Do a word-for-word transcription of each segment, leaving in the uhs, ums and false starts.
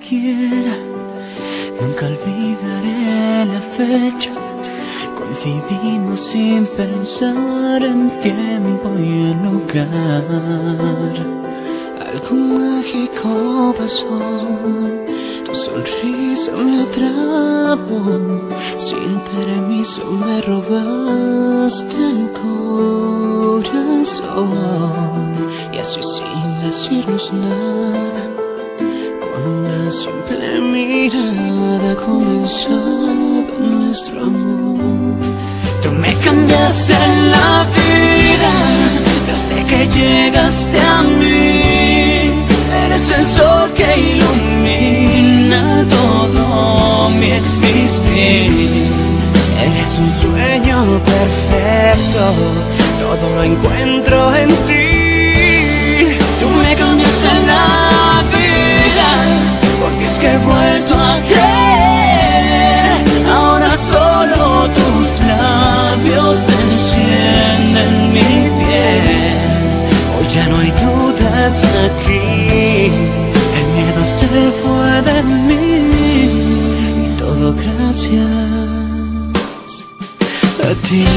quiera. Nunca olvidaré la fecha. Coincidimos sin pensar en tiempo y en lugar. Algo mágico pasó. Tu sonrisa me atrapó. Sin permiso me robaste el corazón. Y así sin decirnos nada, con una simple mirada comenzaba nuestro amor. Tú me cambiaste la vida desde que llegaste a mí. Eres el sol que ilumina todo mi existir. Eres un sueño perfecto, todo lo encuentro en ti. Tú me cambiaste la vida, porque es que he vuelto a creer. Ahora solo tus labios encienden mi piel. Hoy ya no hay dudas aquí, el miedo se fue de mí. Y todo gracias a ti.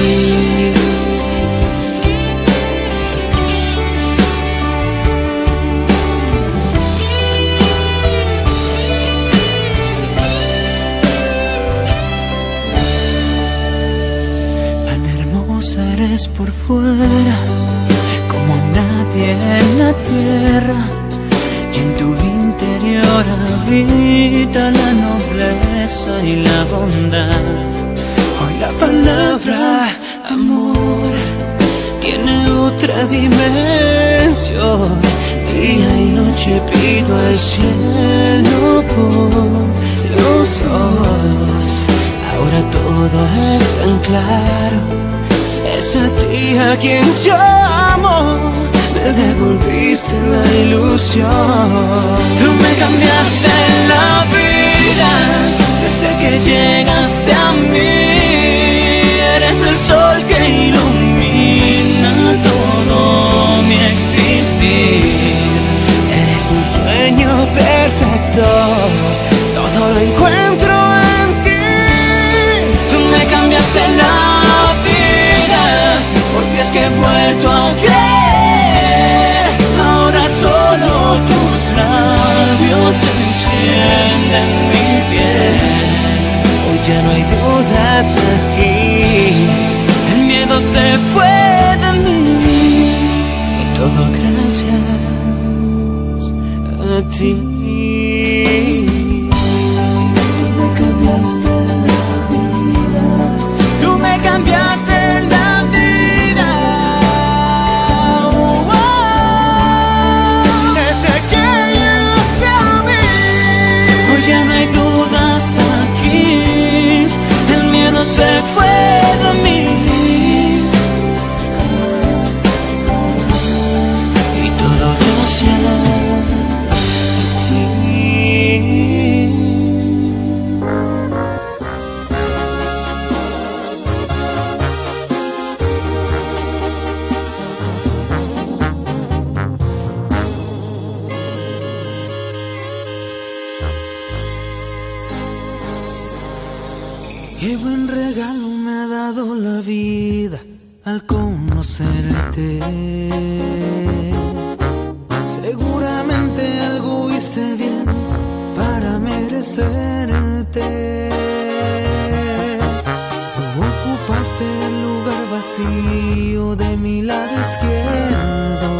Eres por fuera como nadie en la tierra, y en tu interior habita la nobleza y la bondad. Hoy la palabra amor tiene otra dimensión. Día y noche pido al cielo por los dos. Ahora todo es tan claro. Es a ti a quien yo amo, me devolviste la ilusión. Tú me cambiaste la vida desde que llegaste a mí. Eres el sol que ilumina todo mi existir. Eres un sueño perfecto, todo lo encuentro en ti. Tú me cambiaste la vida, porque es que he vuelto a creer. Ahora solo tus labios encienden mi piel. Hoy ya no hay dudas aquí, el miedo se fue de mí. Y todo gracias a ti. Tú me cambiaste la vida. Tú me cambiaste la vida. Oh, oh. Desde que llegaste a mí. Hoy ya no hay dudas aquí, el miedo se fue de mí. Y todo gracias a ti. Qué buen regalo me ha dado la vida al conocerte. Seguramente algo hice bien para merecerte. Tú ocupaste el lugar vacío de mi lado izquierdo.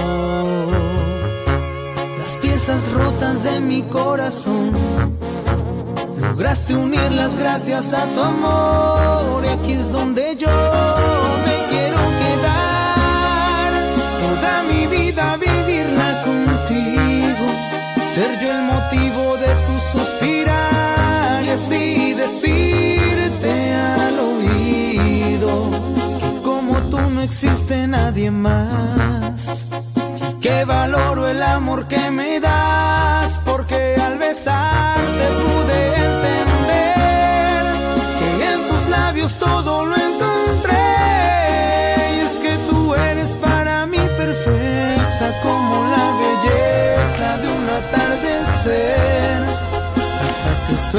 Las piezas rotas de mi corazón lograste unirlas gracias a tu amor. Y aquí es donde yo me quiero quedar. Toda mi vida vivirla contigo. Ser yo el motivo de tu suspirar. Y así decirte al oído que como tú no existe nadie más. Y que valoro el amor que me das, porque al besarte pude entender que en tus labios todo lo encontré. Y es que tú eres para mí perfecta como la belleza de un atardecer.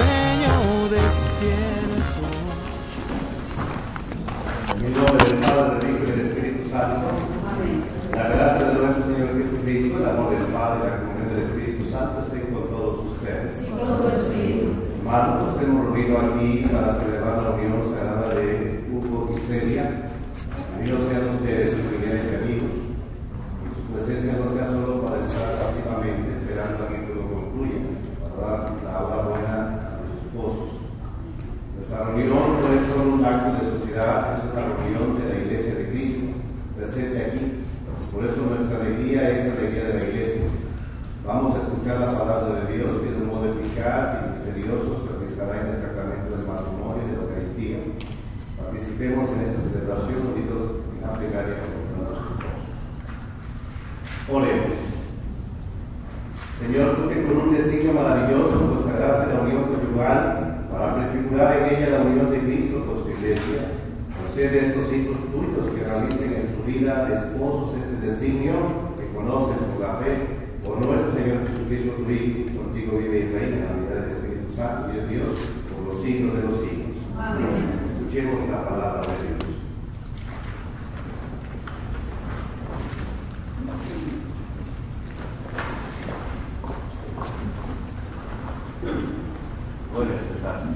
sueño despierto. En el nombre del Padre, del Hijo y del Espíritu Santo. Amén. La gracia de nuestro Señor Jesucristo, el amor del Padre, la comunión del Espíritu Santo estén con todos ustedes. Y con todo Espíritu. Hermanos, nos hemos reunido aquí para celebrar la unión sagrada de Hugo y Celia. Unidos sean ustedes, sus familiares y amigos. Y su presencia no sea solo para estar pasivamente esperando a que todo concluya, para dar la hora buena a los esposos. Nuestra reunión no es solo un acto de sociedad, es una reunión de la Iglesia de Cristo, presente aquí. Por eso nuestra alegría es la alegría de la Iglesia. Vamos a escuchar la palabra de Dios que de un modo eficaz y misterioso se realizará en el sacramento del matrimonio y de la Eucaristía. Participemos en esta celebración unidos en la plegaria con nuestros esposos. Oremos. Señor, tú que con un designio maravilloso consagraste la unión conyugal para prefigurar en ella la unión de Cristo con su Iglesia, concede a estos hijos tuyos que realicen en su vida de esposos este designio, que conocen por la fe, por nuestro Señor Jesucristo, tu Hijo, contigo vive y reina en la unidad del Espíritu Santo y es Dios por los siglos de los siglos. Amén. Escuchemos la palabra de Dios. Puede sentarse.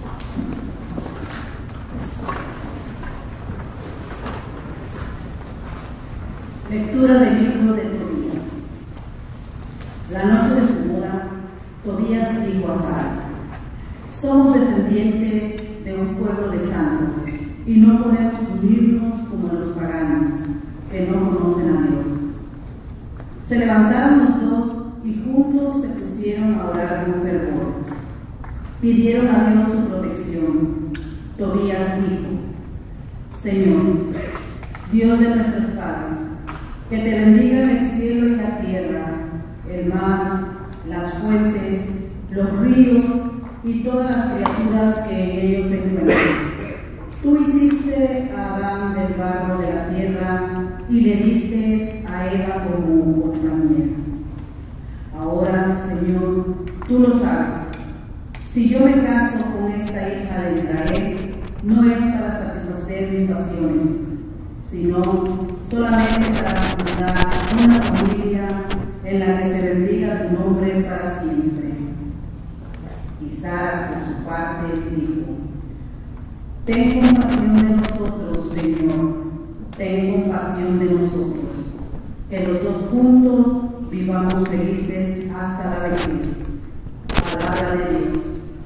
Lectura del libro de Tobías. La noche de su boda, Tobías dijo a Sara: somos descendientes de un pueblo de santos y no podemos unirnos como los paganos que no conocen a Dios. Se levantaron los dos y juntos se pusieron a orar con fervor. Pidieron a Dios su protección. Tobías dijo: Señor, Dios de nuestros padres, que te bendiga en el cielo y la tierra, el mar, las fuentes, los ríos y todas las criaturas que en ellos se encuentran. Tú hiciste a Adán del barro de la tierra y le diste a Eva como compañera. Ahora, Señor, tú lo sabes. Si yo me caso con esta hija de Israel, no es para satisfacer mis pasiones, sino solamente para fundar una familia en la que se bendiga tu nombre para siempre. Y Sara, por su parte, dijo: ten compasión de nosotros, Señor, ten compasión de nosotros, que los dos juntos vivamos felices hasta la vejez. Palabra de Dios.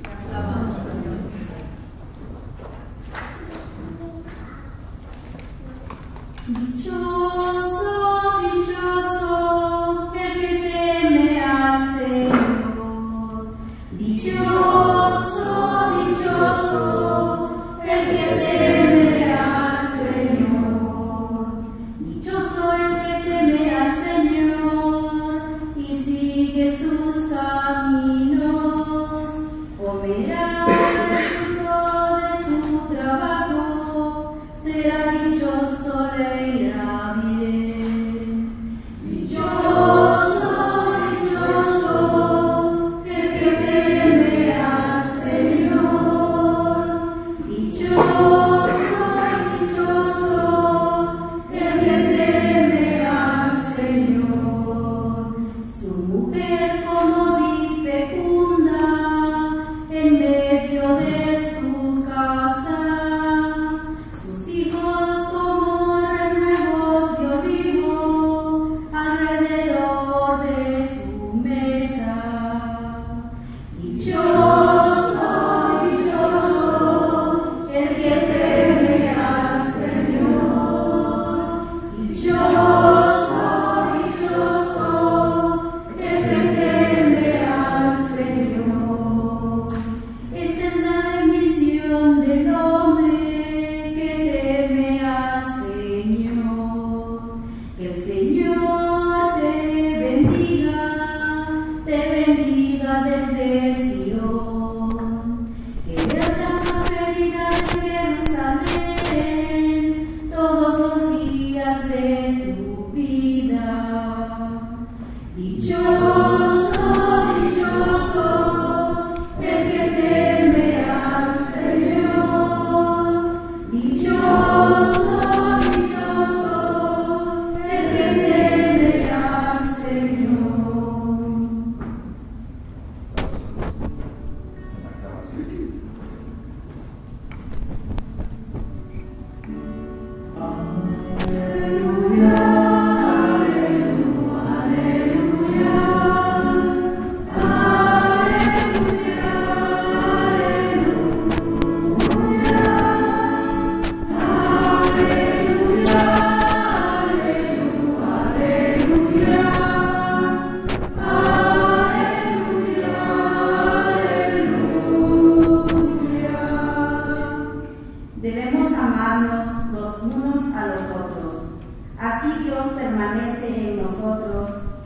Dichoso, dichoso, el que teme al Señor. Dichoso, dichoso, el que teme al Señor. Dichoso el que teme al Señor y sigue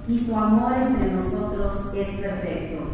y su amor entre nosotros es perfecto.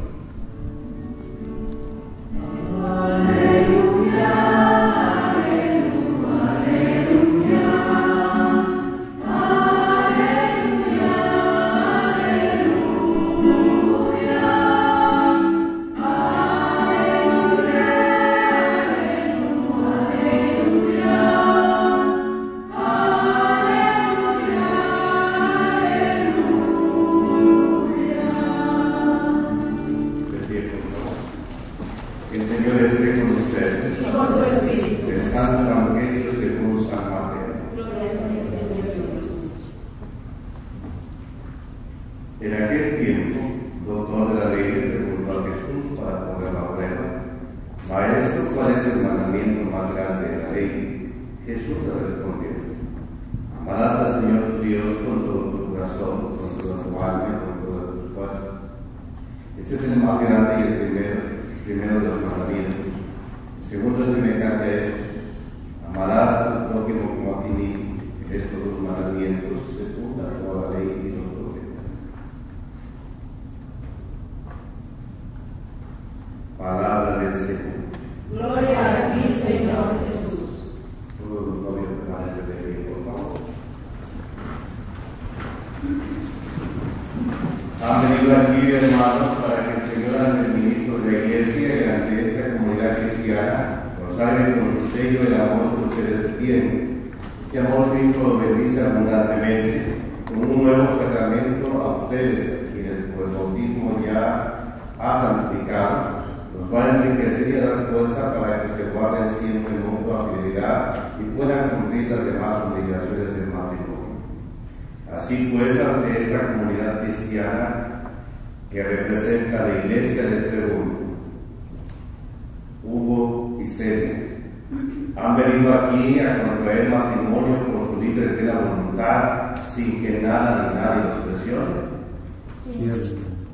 Así pues, ante esta comunidad cristiana que representa la iglesia del Perú, Hugo y Celia han venido aquí a contraer matrimonio por su libre y plena voluntad, sin que nada ni nadie los presione. Sí.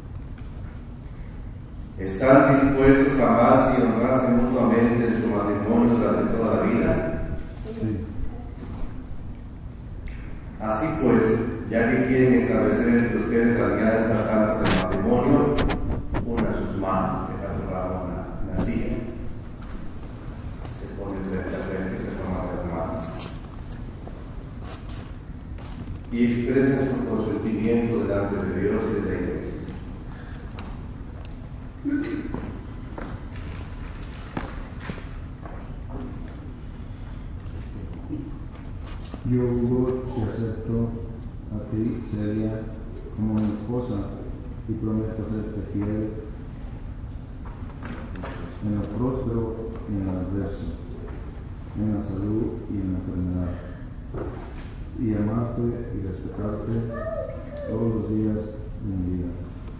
¿Están dispuestos a amarse y honrarse mutuamente en su matrimonio durante toda la vida? Sí. Así pues, ya que quieren establecer entre ustedes la alianza santa del matrimonio, una de sus manos, que agarra una, una silla, se pone frente a frente y se toma las manos, y expresen su consentimiento delante de Dios y de la iglesia. Yo, Hugo, te acepto a ti, Celia, como mi esposa y prometo serte fiel en lo próspero y en lo adverso, en la salud y en la enfermedad, y amarte y respetarte todos los días de mi vida.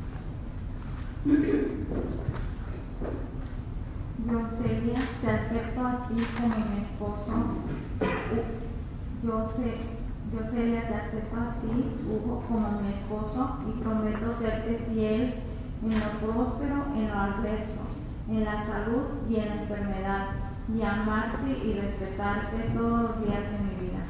Yo, Celia, te acepto a ti como mi esposo. Yo, sé, yo Celia, te acepto a ti, Hugo, como mi esposo y prometo serte fiel en lo próspero, en lo adverso, en la salud y en la enfermedad, y amarte y respetarte todos los días de mi vida.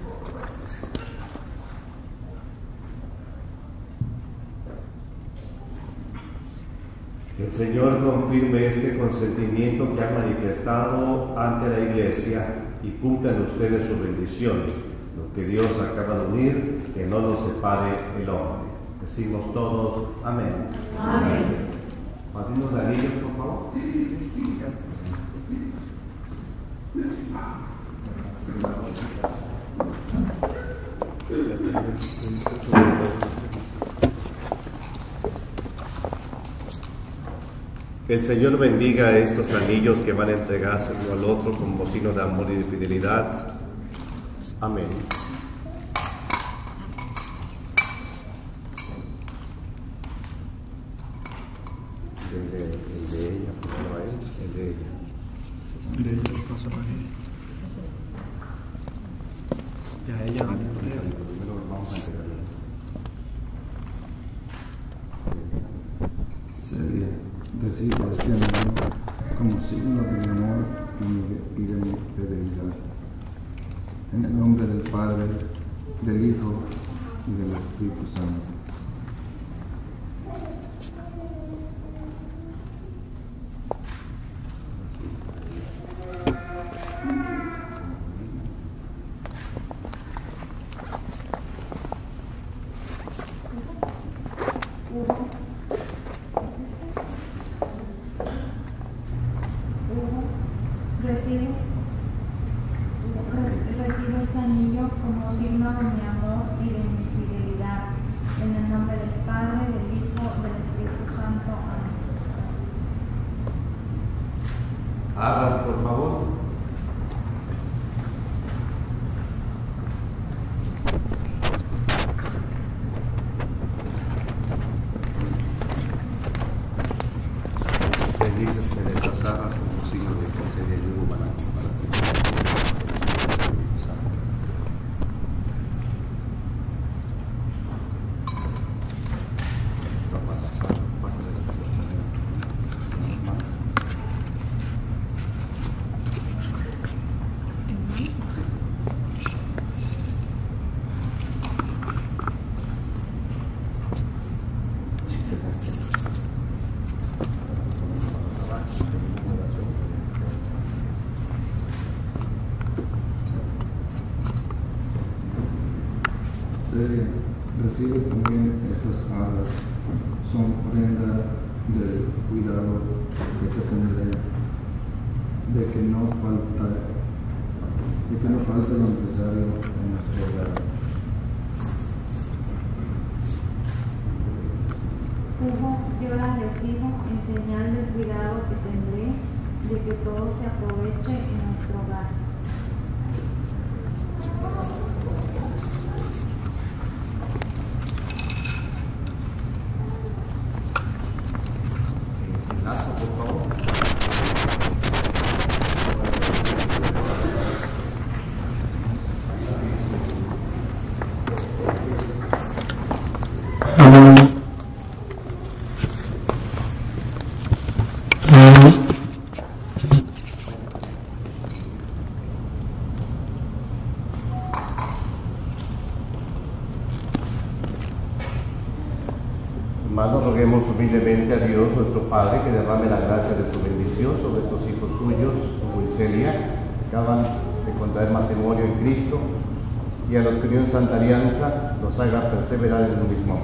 Que el Señor confirme este consentimiento que ha manifestado ante la Iglesia y cumplan ustedes su bendición. Lo que Dios acaba de unir, que no nos separe el hombre. Decimos todos, amén. Amén. Padrinos de anillos, por favor. Que el Señor bendiga estos anillos que van a entregarse uno al otro como signo de amor y de fidelidad. Amén. El de, el de ella, no a él, el de ella. El de ella está sobre ella. Ya ella va a entender. Primero vamos a entregarle. Celia, recibo este anillo como signo de mi amor y de mi fidelidad. En el nombre del Padre, del Hijo y del Espíritu Santo. Recibe, recibe este anillo como signo de mi amor y de mi fidelidad. En el nombre del Padre, del Hijo, del Espíritu Santo. Amén. Arras, por favor. Bendices de esas arras como signo de placer y ayuda para ti. Recibe también estas arras, son prenda del cuidado que te tendré, de que no falta, de que no falte lo necesario en nuestro hogar. Hugo, yo la recibo en señal del cuidado que tendré de que todo se aproveche en nuestro hogar. Lazo, por favor. Hermanos, roguemos humildemente a Dios nuestro Padre que derrame la gracia de su bendición sobre estos hijos suyos, Hugo y Celia, que acaban de contraer matrimonio en Cristo, y a los que unió en Santa Alianza los haga perseverar en el mismo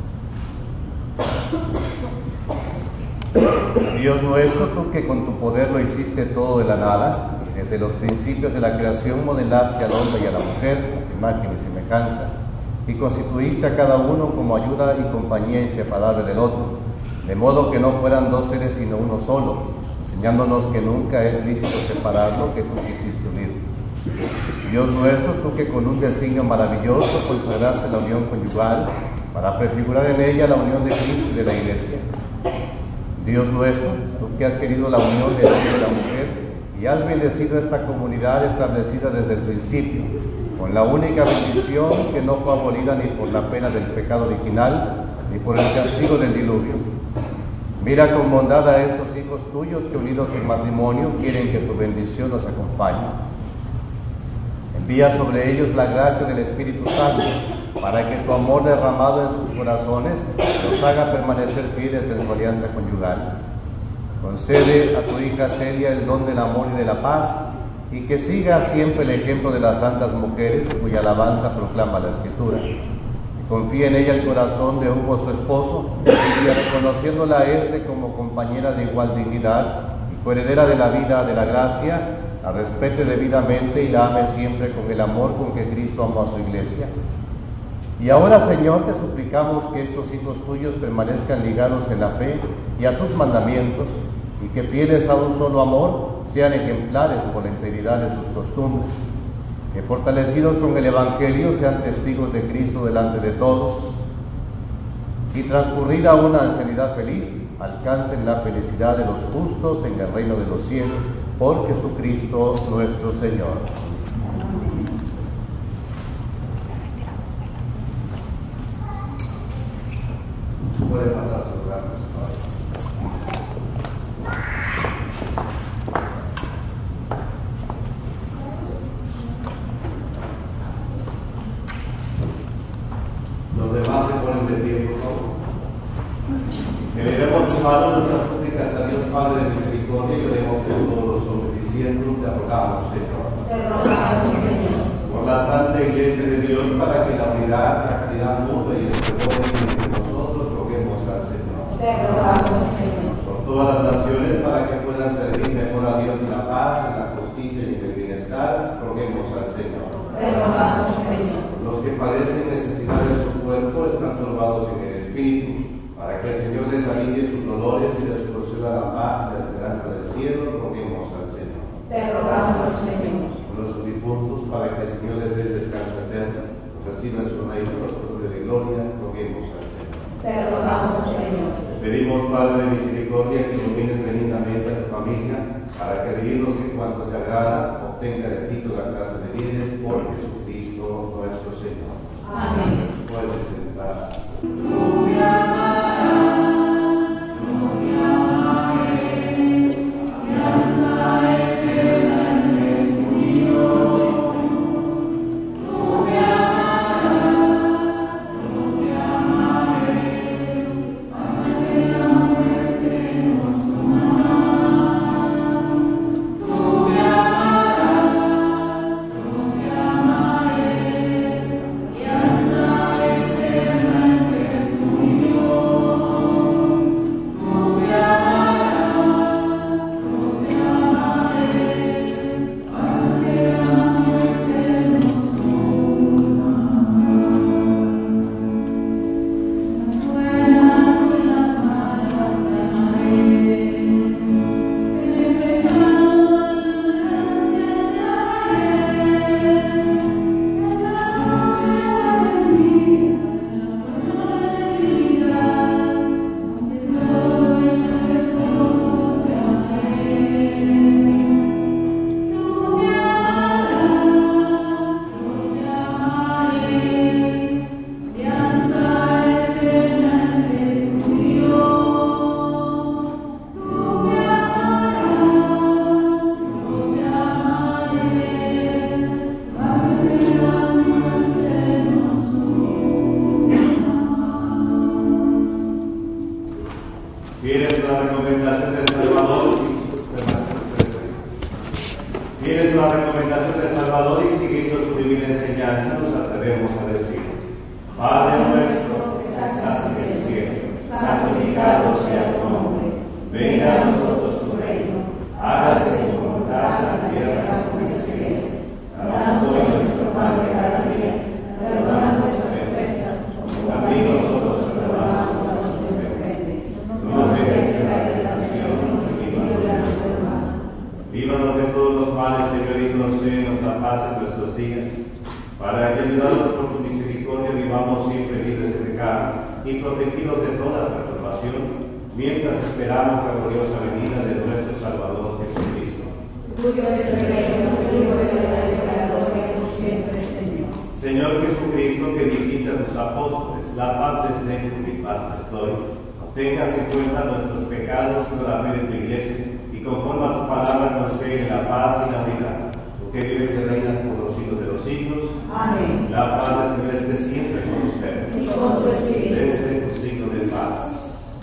amor. Dios nuestro, tú que con tu poder lo hiciste todo de la nada, desde los principios de la creación modelaste al hombre y a la mujer, a tu imagen y semejanza, y constituiste a cada uno como ayuda y compañía inseparable del otro, de modo que no fueran dos seres sino uno solo, enseñándonos que nunca es lícito separar lo que tú quisiste unir. Dios nuestro, tú que con un designio maravilloso consagraste la unión conyugal para prefigurar en ella la unión de Cristo y de la Iglesia. Dios nuestro, tú que has querido la unión del hombre y la mujer y has bendecido esta comunidad establecida desde el principio, con la única bendición que no fue abolida ni por la pena del pecado original, ni por el castigo del diluvio. Mira con bondad a estos hijos tuyos que unidos en matrimonio quieren que tu bendición los acompañe. Envía sobre ellos la gracia del Espíritu Santo, para que tu amor derramado en sus corazones los haga permanecer fieles en su alianza conyugal. Concede a tu hija Celia el don del amor y de la paz, y que siga siempre el ejemplo de las santas mujeres cuya alabanza proclama la Escritura. Que confíe en ella el corazón de Hugo, su esposo, y reconociéndola a éste como compañera de igual dignidad y coheredera de la vida de la gracia, la respete debidamente y la ame siempre con el amor con que Cristo amó a su Iglesia. Y ahora, Señor, te suplicamos que estos hijos tuyos permanezcan ligados en la fe y a tus mandamientos, y que fieles a un solo amor sean ejemplares por la integridad de sus costumbres, que fortalecidos con el Evangelio sean testigos de Cristo delante de todos, y transcurrida una ancianidad feliz, alcancen la felicidad de los justos en el reino de los cielos, por Jesucristo nuestro Señor. Puede pasar a su lugar, por favor. Los demás se ponen de pie, por favor. Elevemos sus manos nuestras súplicas a Dios Padre de misericordia y oremos por todos los hombres, diciendo: te rogamos, Señor. Te rogamos, Señor. Por la Santa Iglesia de Dios, para que la unidad, la caridad mutua y el perdón entre nosotros roguemos al Señor. Te rogamos, Señor. Por todas las naciones, para para que puedan servir mejor a Dios en la paz, en la justicia y en el bienestar, roguemos al Señor. Te rogamos, Señor. Los que padecen necesidad de su cuerpo están turbados en el espíritu, para que el Señor les alivie sus dolores y les proceda la paz y la esperanza del cielo, roguemos al Señor. Te rogamos, Señor. Por los difuntos, para que el Señor les dé el descanso eterno, reciban su reino de gloria, roguemos al Señor. Te rogamos, Señor. Pedimos, Padre de misericordia, que ilumines benignamente a tu familia, para que vividos en cuanto te agrada, obtenga de ti toda clase de bienes por Jesucristo nuestro Señor. Amén. Puedes sentar. ¿Quieres la recomendación del Salvador? ¿Quieres la recomendación del Salvador y siguiendo su divina enseñanza nos atrevemos a decir: Padre nuestro que estás en el cielo, santificado sea tu nombre. Venga a nosotros tu reino. Hágase tu voluntad en la tierra como en el cielo. Danos hoy nuestro pan de cada día. Perdona nuestras ofensas, como también nosotros perdonamos a los que nos ofenden. No nos dejes caer en la tentación y líbranos del mal. Líbranos de todos los males, Señor, y concédenos la paz en nuestros días, para que, ayudados por tu misericordia, vivamos siempre libres de pecado y protegidos de toda perturbación, mientras esperamos la gloriosa venida de nuestro Salvador Jesucristo. Tuyo es el reino, tuyo es el reino para los siglos siempre, Señor. Señor Jesucristo, que dijiste a tus apóstoles: la paz les dejo, mi paz les doy. Tengas en cuenta nuestros pecados y la fe de tu iglesia, y conforme a tu palabra concede la paz y la vida. Tú que vives y reinas por los siglos de los siglos. Amén. La paz del Señor esté siempre con ustedes. Y con tu espíritu. Dense tu signo de paz.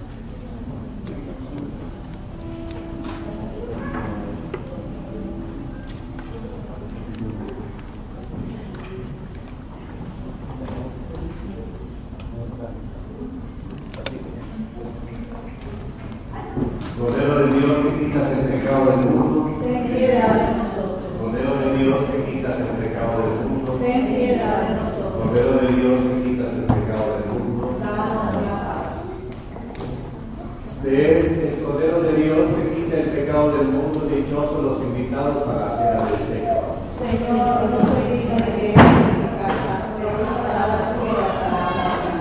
Cordero de Dios, que quitas el pecado del mundo. Ten piedad de nosotros. Cordero de Dios, que quitas el pecado del mundo. Ten piedad de nosotros. Cordero de Dios, que quitas el pecado del mundo. Danos la paz. Este es el Cordero de Dios, que quita el pecado del mundo. Dichosos los invitados a la cena del Señor. Señor, no soy digno de que entres en mi casa, pero una palabra tuya para la sana.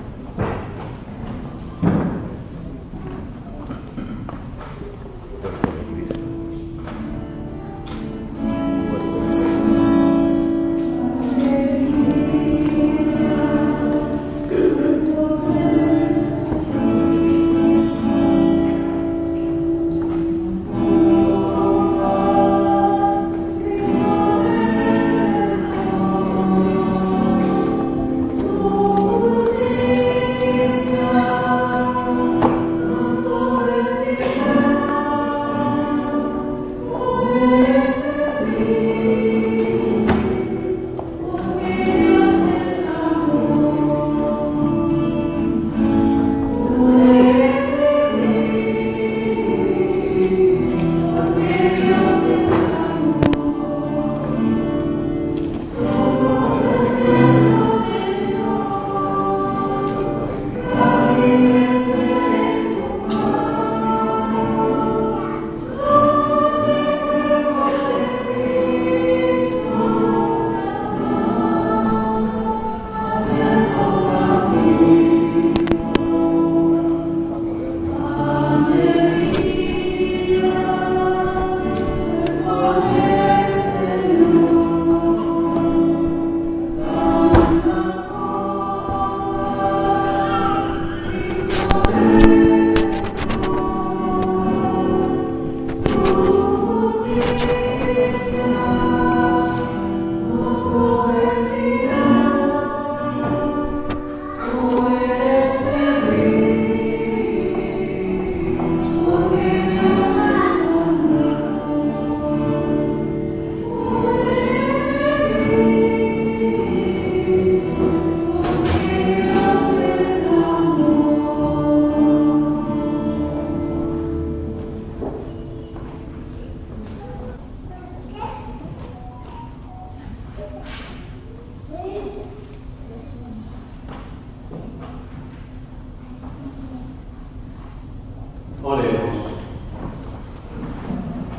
Gracias.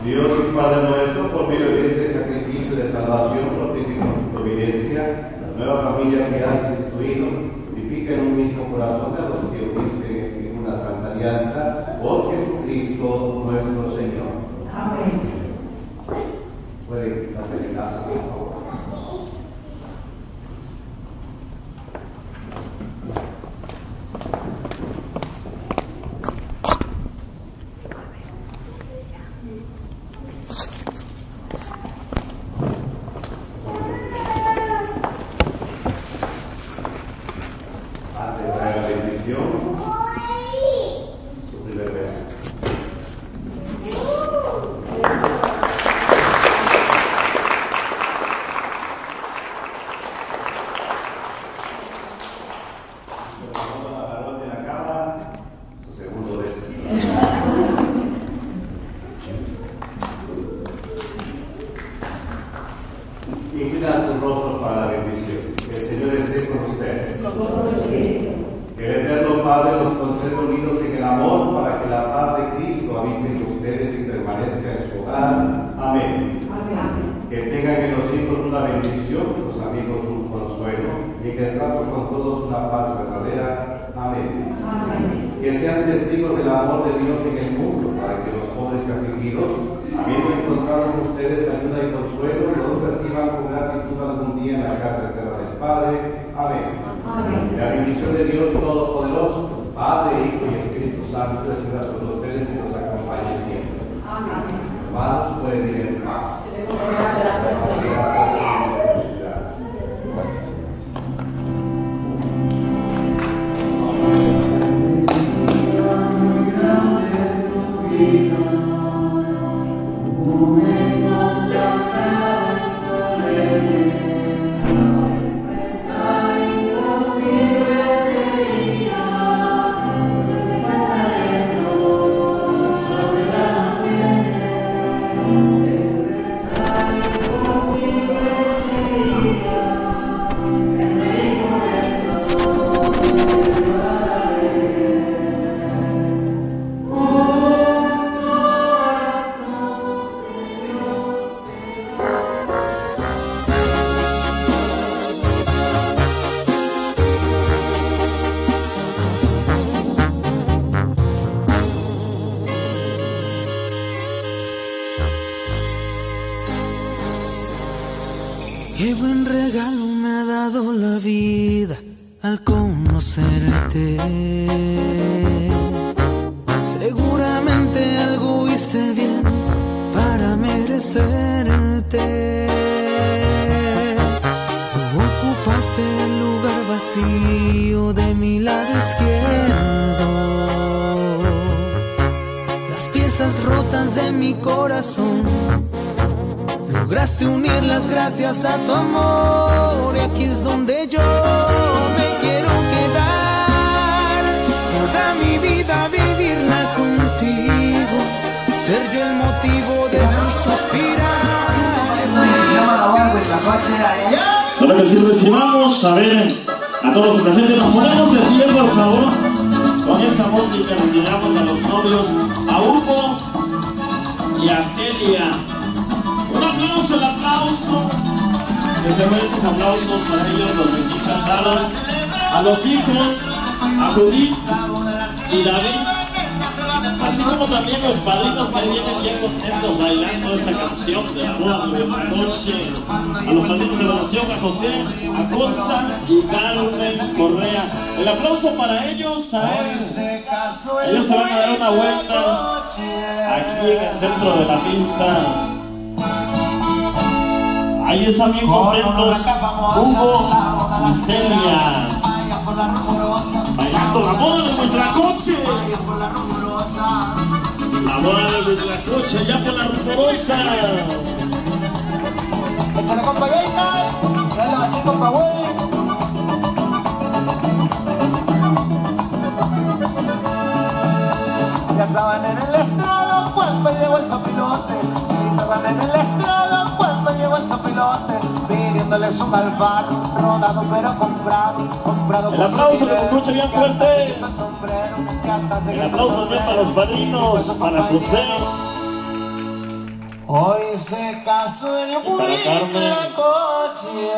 Dios y Padre nuestro, por medio de este sacrificio de salvación, fortifica tu providencia, la nueva familia que has instituido, unifica en un mismo corazón a los que uniste en una santa alianza, por Jesucristo nuestro Señor. Amén. Puede darle el caso, por favor. Qué buen regalo me ha dado la vida al conocerte. Seguramente algo hice bien para merecerte. Tú ocupaste el lugar vacío de mi lado izquierdo. Las piezas rotas de mi corazón lograste unirlas gracias a tu amor, y aquí es donde yo me quiero quedar. Toda mi vida vivirla contigo, ser yo el motivo de tu suspirar. Ahora que sí recibamos, a ver, a todos los presentes, nos ponemos de pie, por favor. Con esta música recibamos a los novios, a Hugo y a Celia. Un aplauso, el aplauso. Que se den estos aplausos para ellos, los recién casados, a los hijos, a Judith y David, así como también los padrinos que vienen bien contentos bailando esta canción de amor de la noche. A los padrinos de la nación, a José Acosta y Carmen Correa. El aplauso para ellos, a ellos. Ellos se van a dar una vuelta aquí en el centro de la pista. Ahí están bien contentos Hugo y Celia, bailando la boda de nuestra coche. La boda de nuestra coche, allá por la Rumorosa. Échale compañita, dale machito pa' güey. Ya estaban en el estrado cuando llegó el sopilote. Estaban en el estrado cuando llegó el sopilote, pidiéndoles un alfaro, rodado pero comprado, comprado. El aplauso que se escuche bien fuerte. El aplauso bien para los padrinos, para José Hoy se casó el Huitlacoche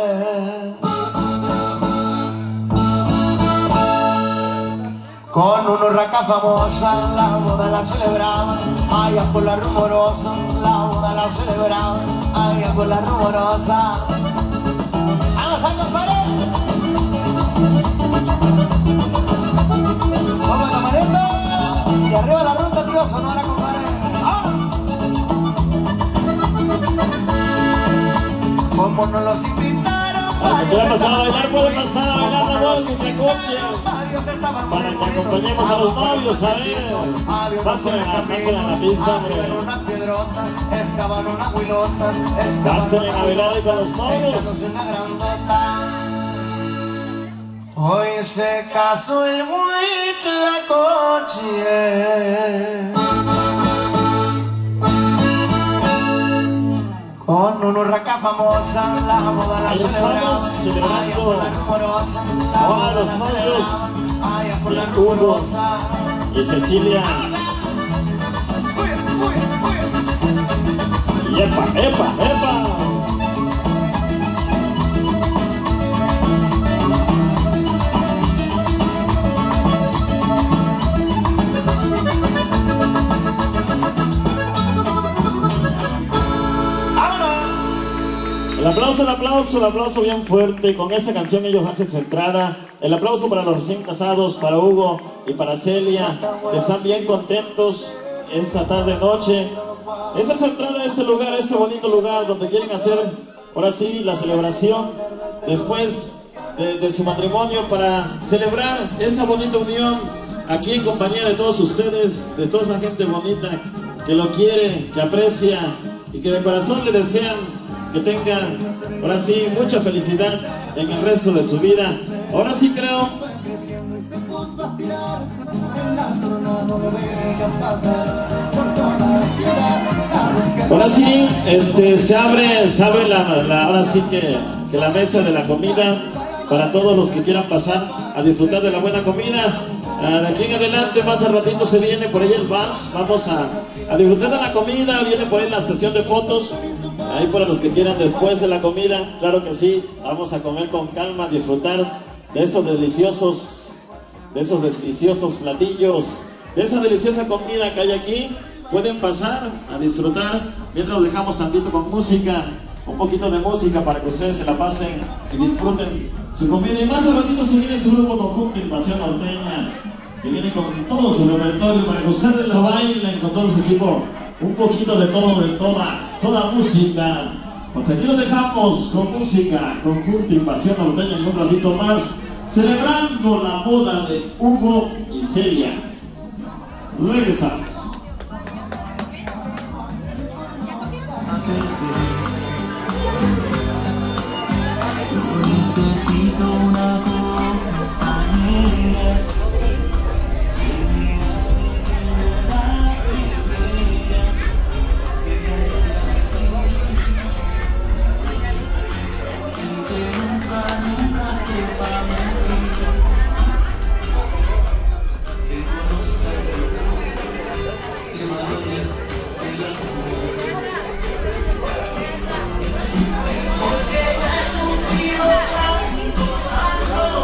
con una urraca famosa, la boda la celebraban, allá por la rumorosa, la boda la celebraban, allá por la rumorosa. ¡Vamos a comparar! ¡Vamos, camareta! Y arriba la ruta, tío Sonora, compadre. Como nos los invitaron, para que pasar a bailar, puede pasar a bailar la voz entre coche. Para que acompañemos a los novios, a ver. Pasen a la pista, hombre. Estaban una huilota, pasen a bailar con los novios. Hoy se casó el Huitlacoche con una urraca famosa, la boda la celebramos, celebrando a los novios de Hugo y Cecilia. Y epa, epa, epa. El aplauso, el aplauso, el aplauso bien fuerte. Con esta canción ellos hacen su entrada. El aplauso para los recién casados, para Hugo y para Celia, que están bien contentos esta tarde noche. Esa es su entrada a este lugar, a este bonito lugar donde quieren hacer, ahora sí, la celebración después de, de su matrimonio, para celebrar esa bonita unión aquí en compañía de todos ustedes, de toda esa gente bonita que lo quiere, que aprecia y que de corazón le desean que tengan, ahora sí, mucha felicidad en el resto de su vida. Ahora sí creo ahora sí, este, se abre, se abre la, la, ahora sí que, que la mesa de la comida para todos los que quieran pasar a disfrutar de la buena comida. Uh, de aquí en adelante, más al ratito se viene por ahí el vals. Vamos a, a disfrutar de la comida. Viene por ahí la sesión de fotos. Ahí para los que quieran después de la comida, claro que sí. Vamos a comer con calma, disfrutar de estos deliciosos, de esos deliciosos platillos, de esa deliciosa comida que hay aquí. Pueden pasar a disfrutar mientras los dejamos tantito con música, un poquito de música para que ustedes se la pasen y disfruten su comida. Y más al ratito se viene su grupo conjunto Invasión Norteña, que viene con todo su repertorio para que ustedes lo bailen con todo su equipo. Un poquito de todo, de toda, toda música. Pues aquí lo dejamos con música, conjunto Invasión Norteña en un ratito más, celebrando la boda de Hugo y Celia. Regresamos. Necesito una compañera que me haga que nunca, nunca sepa mentir, que conozca que valore el amor, porque ya es un tío.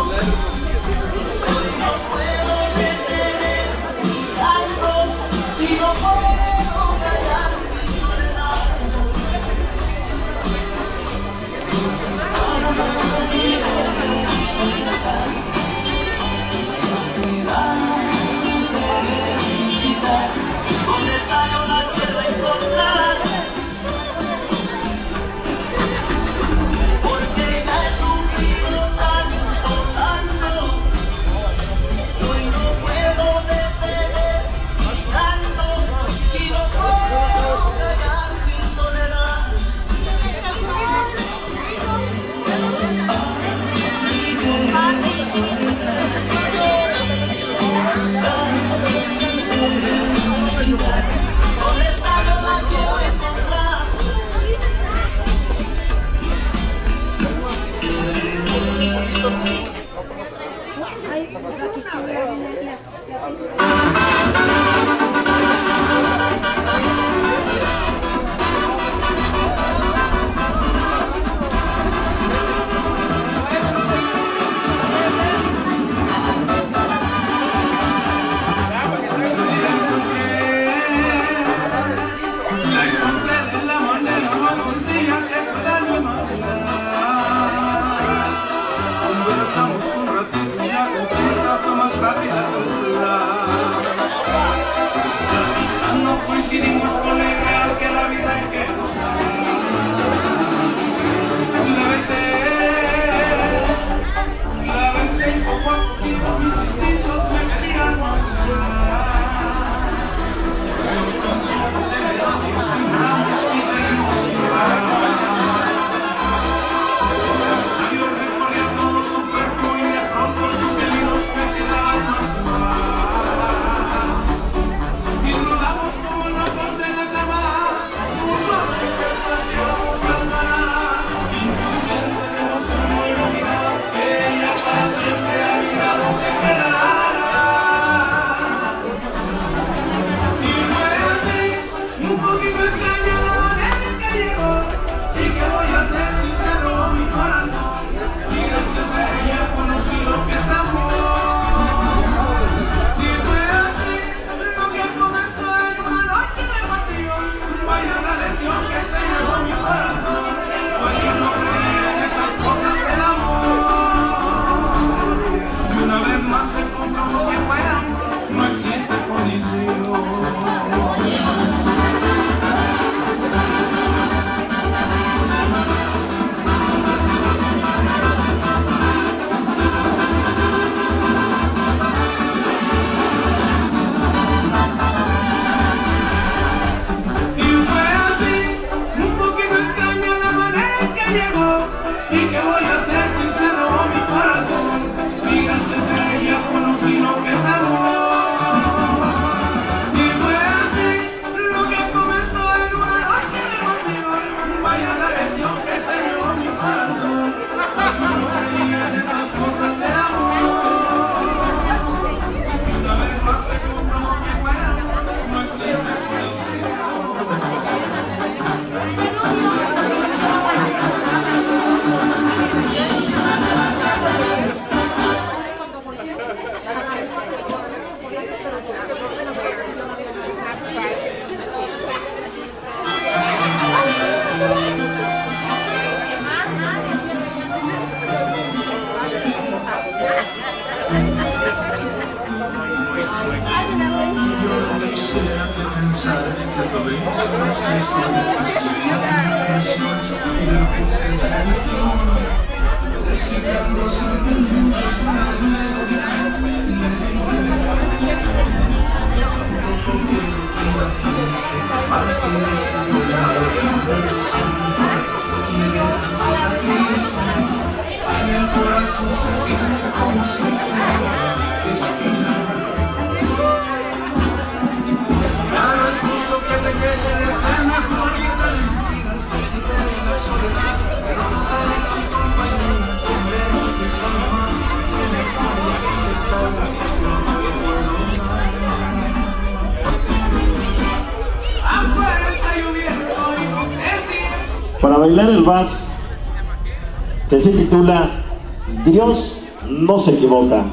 Para bailar el vals que se titula Dios no se equivoca.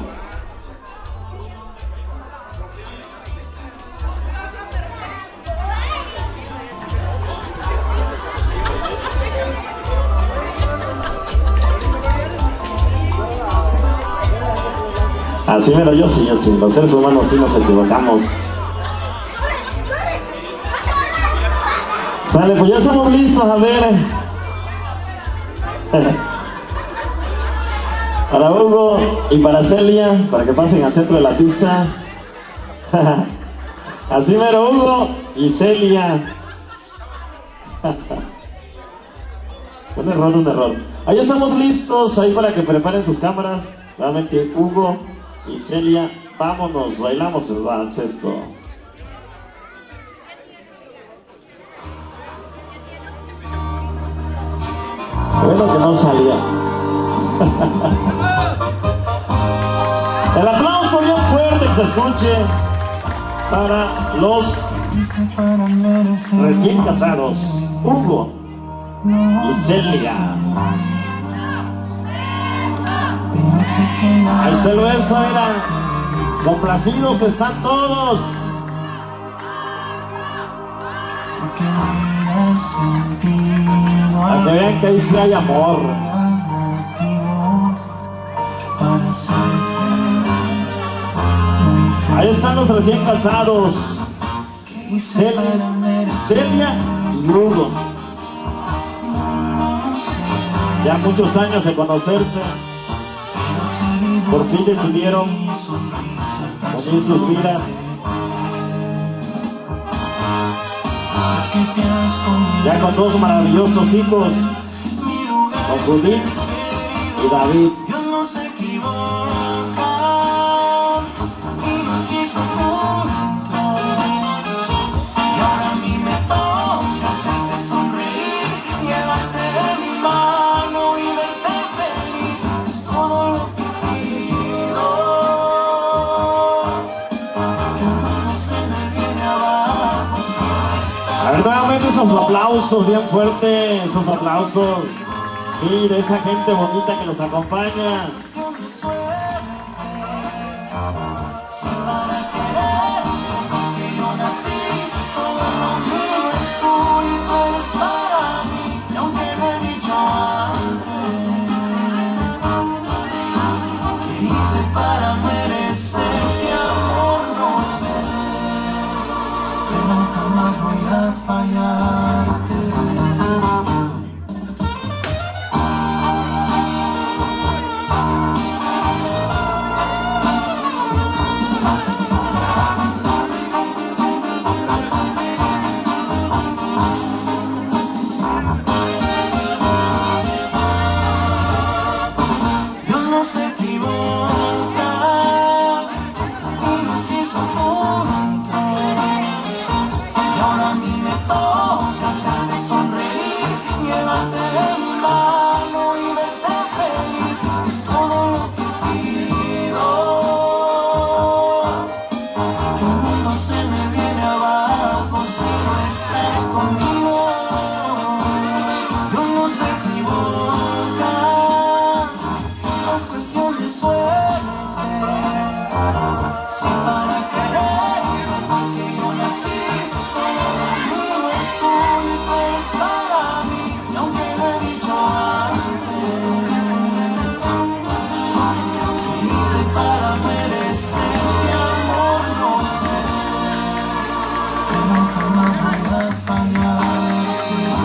Así mero, yo sí, yo sí, los seres humanos sí nos equivocamos. Sale, pues ya estamos listos, a ver. Para Hugo y para Celia, para que pasen al centro de la pista. Así mero, Hugo y Celia. Un error, un error. Ahí estamos listos, ahí para que preparen sus cámaras. Nuevamente Hugo y Celia, vámonos, bailamos el vals esto. Bueno que no salía. El aplauso bien fuerte que se escuche para los recién casados, Hugo y Celia. Ahí está el beso, mira. Complacidos están todos. Para que vean que ahí sí hay amor. Ahí están los recién casados, Celia, Celia y Hugo. Ya muchos años de conocerse, por fin decidieron unir sus vidas. Ya con dos maravillosos hijos, con Judith y David. Nuevamente esos aplausos bien fuertes, esos aplausos, sí, de esa gente bonita que nos acompaña.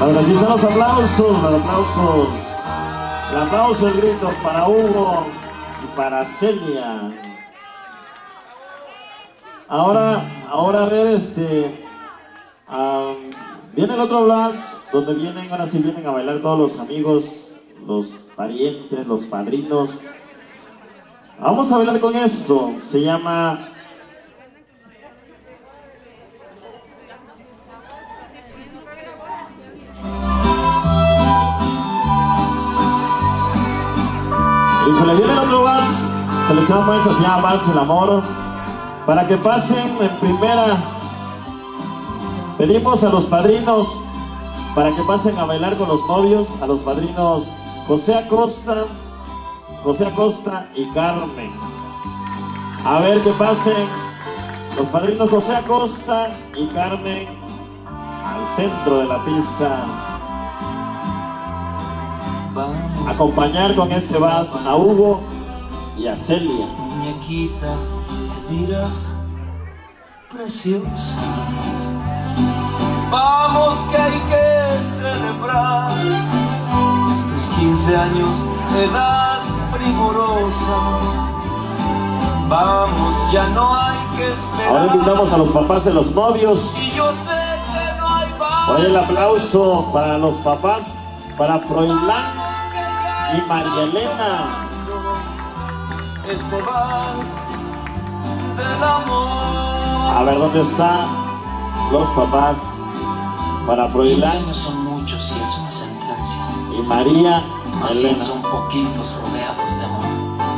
Ahora sí son los aplausos, los aplausos. El aplauso, el grito para Hugo y para Celia. Ahora, ahora a ver, este, um, viene el otro vals, donde vienen, ahora sí vienen a bailar todos los amigos, los parientes, los padrinos. Vamos a bailar con esto, se llama... Híjole, viene el otro vals, se le llama, se llama Vals el Amor. Para que pasen en primera, pedimos a los padrinos para que pasen a bailar con los novios, a los padrinos José Acosta, José Acosta y Carmen. A ver que pasen los padrinos José Acosta y Carmen al centro de la pista. Acompañar con este vals a Hugo y a Celia. Muñequita, te miras preciosa. Vamos que hay que celebrar tus quince años de edad primorosa. Vamos, ya no hay que esperar. Ahora invitamos a los papás de los novios. Y yo sé que no hay más. Hoy el aplauso para los papás, para Froilán y María Elena. Este vals del amor. A ver dónde están los papás para Froilán. quince años son muchos y es una sentencia. Y María Más Elena. son poquitos rodeados de amor.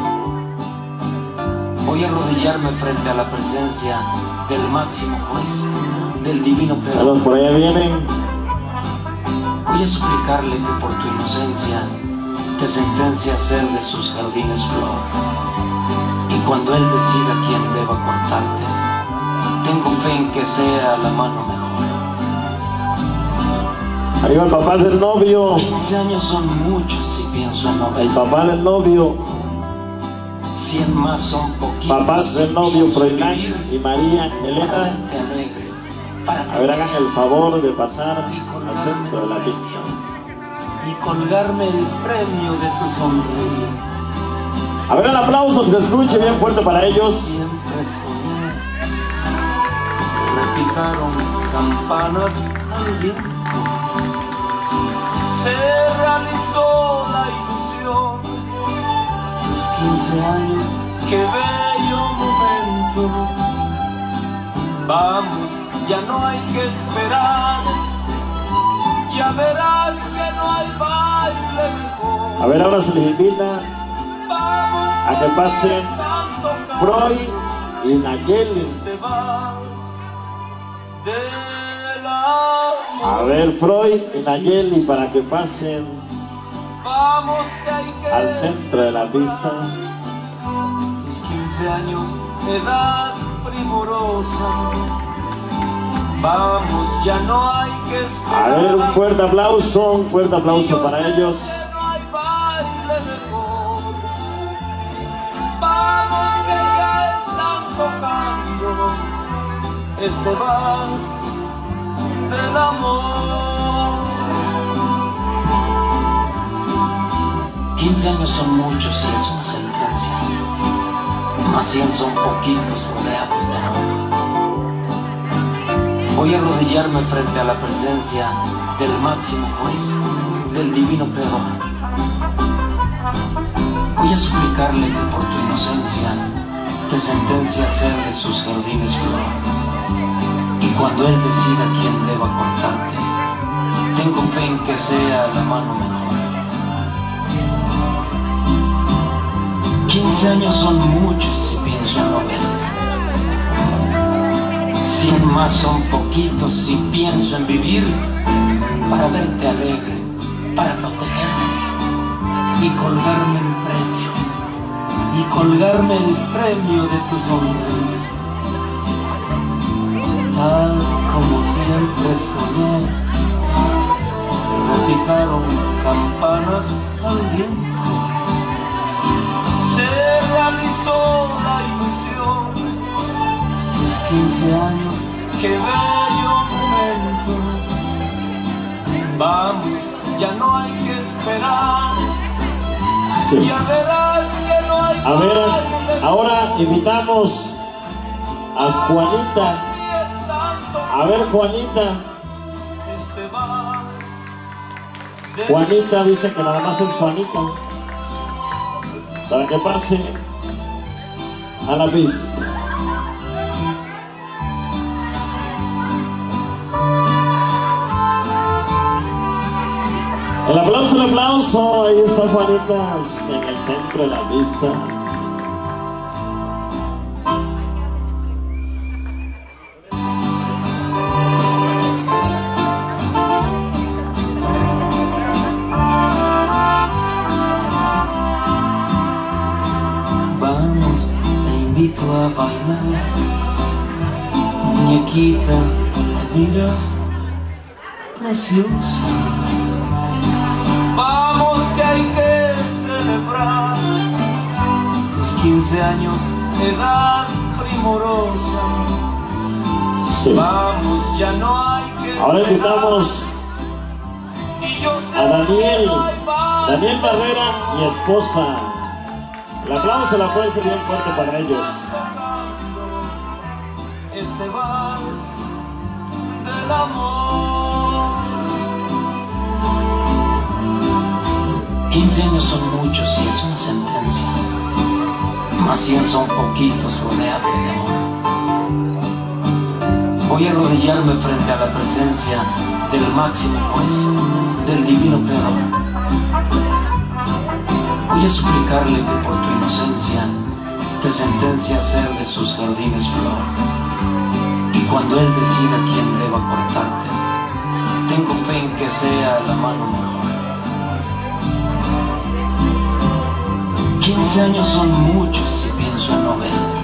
Voy a arrodillarme frente a la presencia del máximo juez, del divino creador. Todos por allá vienen. Voy a suplicarle que por tu inocencia te sentencia a ser de sus jardines flor. Y cuando él decida quién deba cortarte, tengo fe en que sea la mano mejor. Arriba el papá del novio. quince años son muchos si pienso en noventa. El papá del novio. cien más son poquitos. Papás del si novio pienso en Froilán vivir y María para Elena. verte alegre, para A ver, hagan el favor de pasar y al colgarme centro de la el pista. premio, y colgarme el premio de tu sonrisa. A ver el aplauso que se escuche bien fuerte para ellos. Siempre soñé, repicaron campanas al viento. Se realizó la ilusión, tus quince años, qué bello momento. Vamos, ya no hay que esperar, ya verás que no hay baile mejor. A ver, ahora se les invita a que pasen Freud y Nayeli. Este vals del amor. A ver, Freud y Nayeli para que pasen Vamos que hay que al centro de la pista. tus quince años, edad primorosa. Vamos, ya no hay que A esperar. ver, un fuerte aplauso, un fuerte aplauso para ellos. No hay baile mejor. Vamos que ya están tocando este vals del amor. quince años son muchos y es una sentencia. Más cien son poquitos rodeados de amor. Voy a arrodillarme frente a la presencia del máximo juez, del divino creador. Voy a suplicarle que por tu inocencia te sentencia a ser de sus jardines flor. Y cuando él decida quién deba cortarte, tengo fe en que sea la mano mejor. quince años son muchos si pienso en no verte. Cien más son poquitos si pienso en vivir para verte alegre, para protegerte y colgarme el premio, y colgarme el premio de tu sonrisa. Tal como siempre soñé, repicaron campanas al viento. Se realizó la ilusión, tus quince años, qué bello momento. Vamos, ya no hay que esperar. Sí. Ya verás que no hay. A ver, ahora invitamos a Juanita. A ver, Juanita. Juanita dice que nada más es Juanita. Para que pase a la pista. El aplauso, el aplauso. Ahí está Juanita en el centro de la pista. Vamos, te invito a bailar. Muñequita, te miras preciosa. Vamos que hay que celebrar tus quince años, edad primorosa. Sí. Vamos, ya no hay que Ahora esperar. invitamos Y yo sé a Daniel, que no hay baile. Daniel Barrera y esposa. El aplauso, la fuerza bien fuerte para ellos. Este vals del amor. quince años son muchos y es una sentencia. Más cien son poquitos rodeados de amor. Voy a arrodillarme frente a la presencia del máximo juez, del divino creador. Voy a suplicarle que por tu inocencia te sentencia a ser de sus jardines flor. Y cuando él decida quién deba cortarte, tengo fe en que sea la mano mejor. Quince años son muchos si pienso en no verte.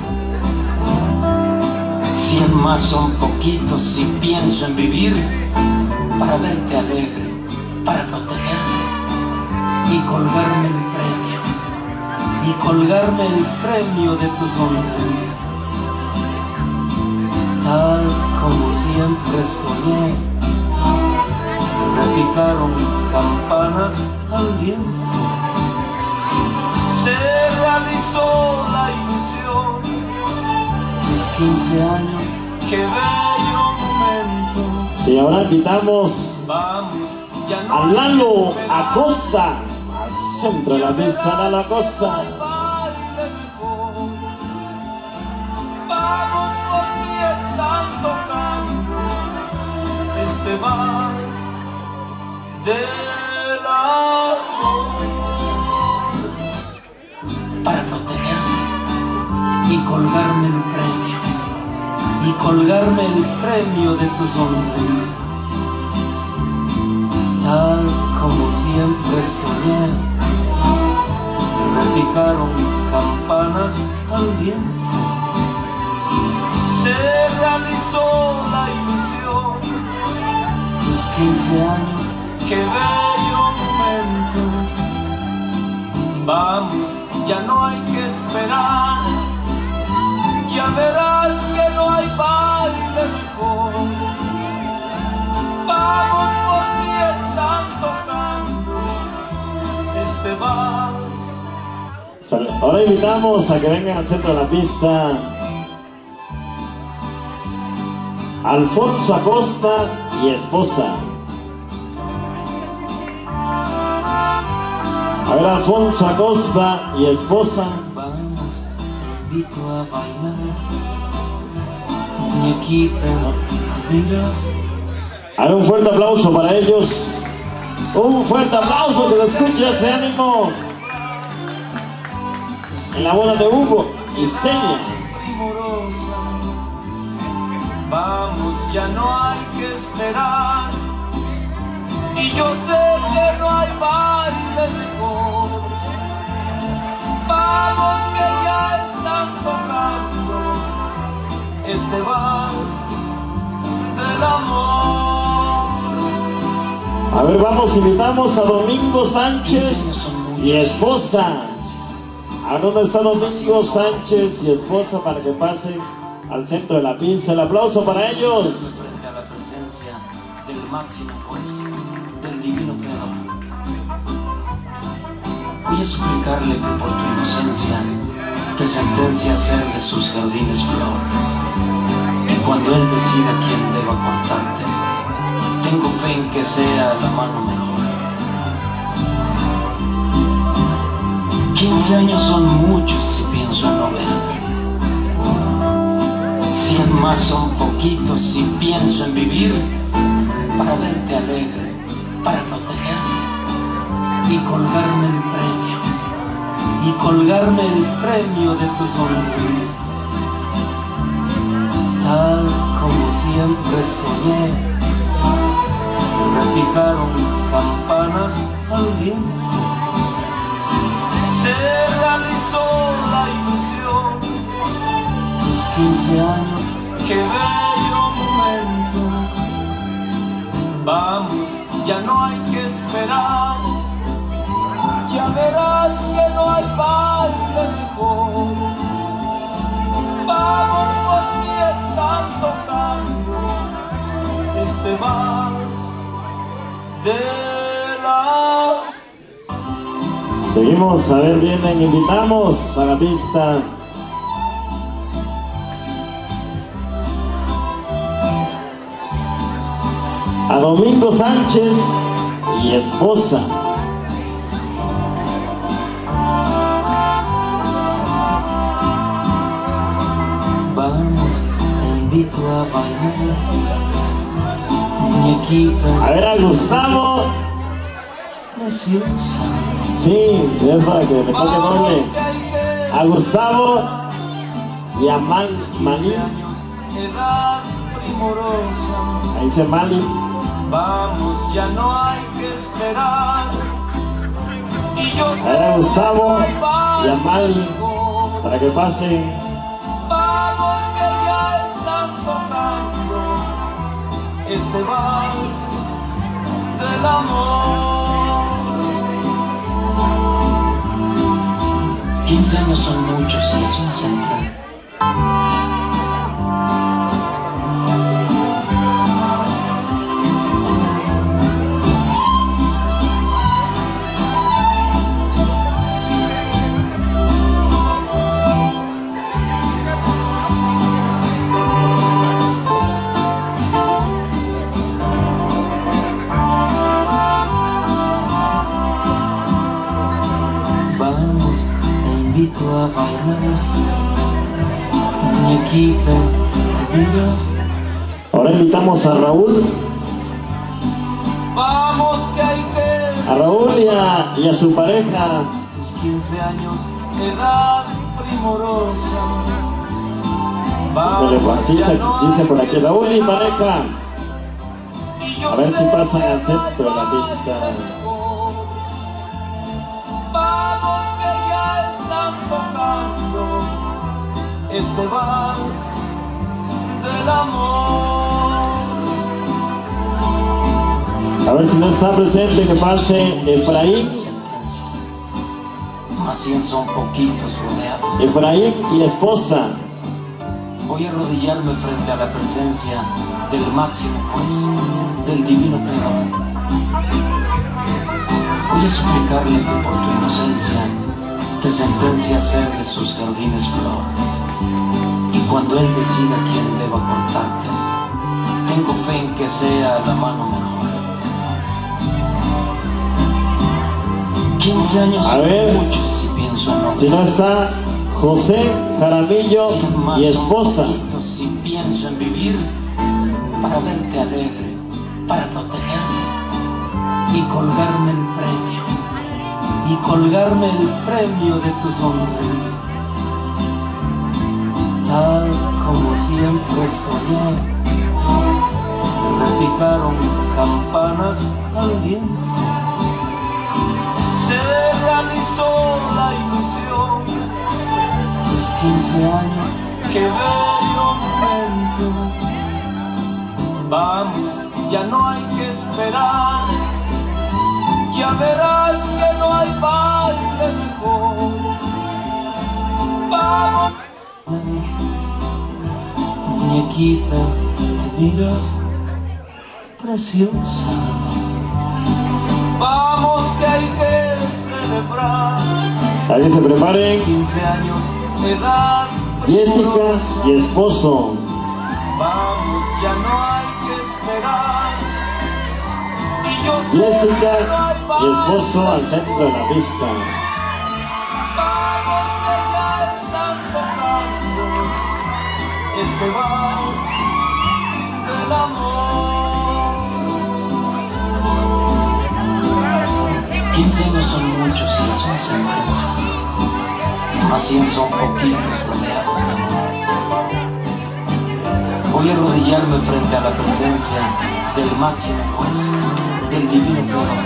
Cien más son poquitos si pienso en vivir para verte alegre, para protegerte y colgarme el premio, y colgarme el premio de tu sonrisa. Tal como siempre soñé, repicaron campanas al viento. Se realizó la ilusión, tus quince años, qué bello momento. Sí, ahora invitamos Vamos, ya no a hay Lalo que esperar. Acosta, al centro de la pista, Lalo Acosta. Baile mejor. Vamos, por ti están tocando este vals del amor. Para protegerte y colgarme el premio, y colgarme el premio de tu sonrisa. Tal como siempre soñé, repicaron campanas al viento. Se realizó la ilusión, tus quince años, qué bello momento. Vamos, ya no hay que esperar, ya verás que no hay baile mejor. Vamos, por ti están tocando este vals. Sale. Ahora invitamos a que vengan al centro de la pista Alfonso Acosta y esposa. A ver, Alfonso Acosta y esposa. Vamos, te invito a bailar, muñequita, miras. A ver, un fuerte aplauso para ellos. Un fuerte aplauso, que lo escuche ese ánimo. En la boda de Hugo y Celia. Primorosa. Vamos, ya no hay que esperar. Y yo sé que no hay baile mejor. Vamos, que ya están tocando este vals del amor. A ver, vamos, invitamos a Domingo Sánchez y esposa. ¿A dónde está Domingo Sánchez y esposa para que pasen al centro de la pista? El aplauso para ellos. Frente a la presencia del máximo juez, del divino creador. Voy a suplicarle que por tu inocencia te sentencia a ser de sus jardines flor, y cuando él decida quién deba cortarte, tengo fe en que sea la mano mejor. Quince años son muchos si pienso en no verte. Cien más son poquitos si pienso en vivir para verte alegre, para protegerte y colgarme el premio, y colgarme el premio de tu sonrisa. Tal como siempre soñé, repicaron campanas al viento. Se realizó la ilusión, tus quince años, qué bello momento. Vamos, ya no hay que esperar, ya verás que no hay baile mejor. Vamos, por mí están tocando este vals de la... Seguimos, a ver, vienen, invitamos a la pista a Domingo Sánchez y esposa. Vamos, te invito a bailar, muñequita. A ver, a Gustavo. Preciosa. Sí, es para que me toque doble. A Gustavo y a Man, Mali. Edad primorosa. Ahí dice Mali. Vamos, ya no hay que esperar. Y yo a ver, a Gustavo y a Mali para que pasen. Vamos, que ya están tocando este vals del amor. Quince años son muchos y es una central. A bailar, muñequita, Dios. Ahora invitamos a Raúl. Vamos, que hay que a Raúl y a, y a su pareja. Tus quince años, edad primorosa. Vamos, así dice, dice por aquí Raúl y pareja. A ver si pasan al centro de la pista. Tocando este vals del amor. A ver si no está presente, que pase Efraín. Más cien son poquitos rodeados. Efraín y esposa. Voy a arrodillarme frente a la presencia del máximo juez, del divino creador. Voy a suplicarle que por tu inocencia te sentencia a ser de sus jardines flor, y cuando él decida quién deba cortarte, tengo fe en que sea la mano mejor. Quince años a ver, son muchos si pienso en no. Si no está José Jaramillo y esposa. Si pienso en vivir para verte alegre, para protegerte y colgarme el premio. Y colgarme el premio de tu sonrisa. Tal como siempre soñé, repicaron campanas al viento. Se realizó la ilusión, tus quince años, qué bello momento. Vamos, ya no hay que esperar, ya verás que no hay baile mejor. Vamos, muñequita, te miras preciosa. Vamos que hay que celebrar. Ahí se preparen. quince años de edad. Jessica y esposo. Vamos, ya no hay que esperar. Y yo sé Jessica que no hay y esposo al centro de la pista. Vamos que ya están tocando este vals del amor. Quince años son muchos y es una sentencia. Más cien son poquitos rodeados de amor. Voy a arrodillarme frente a la presencia del máximo juez, del divino creador.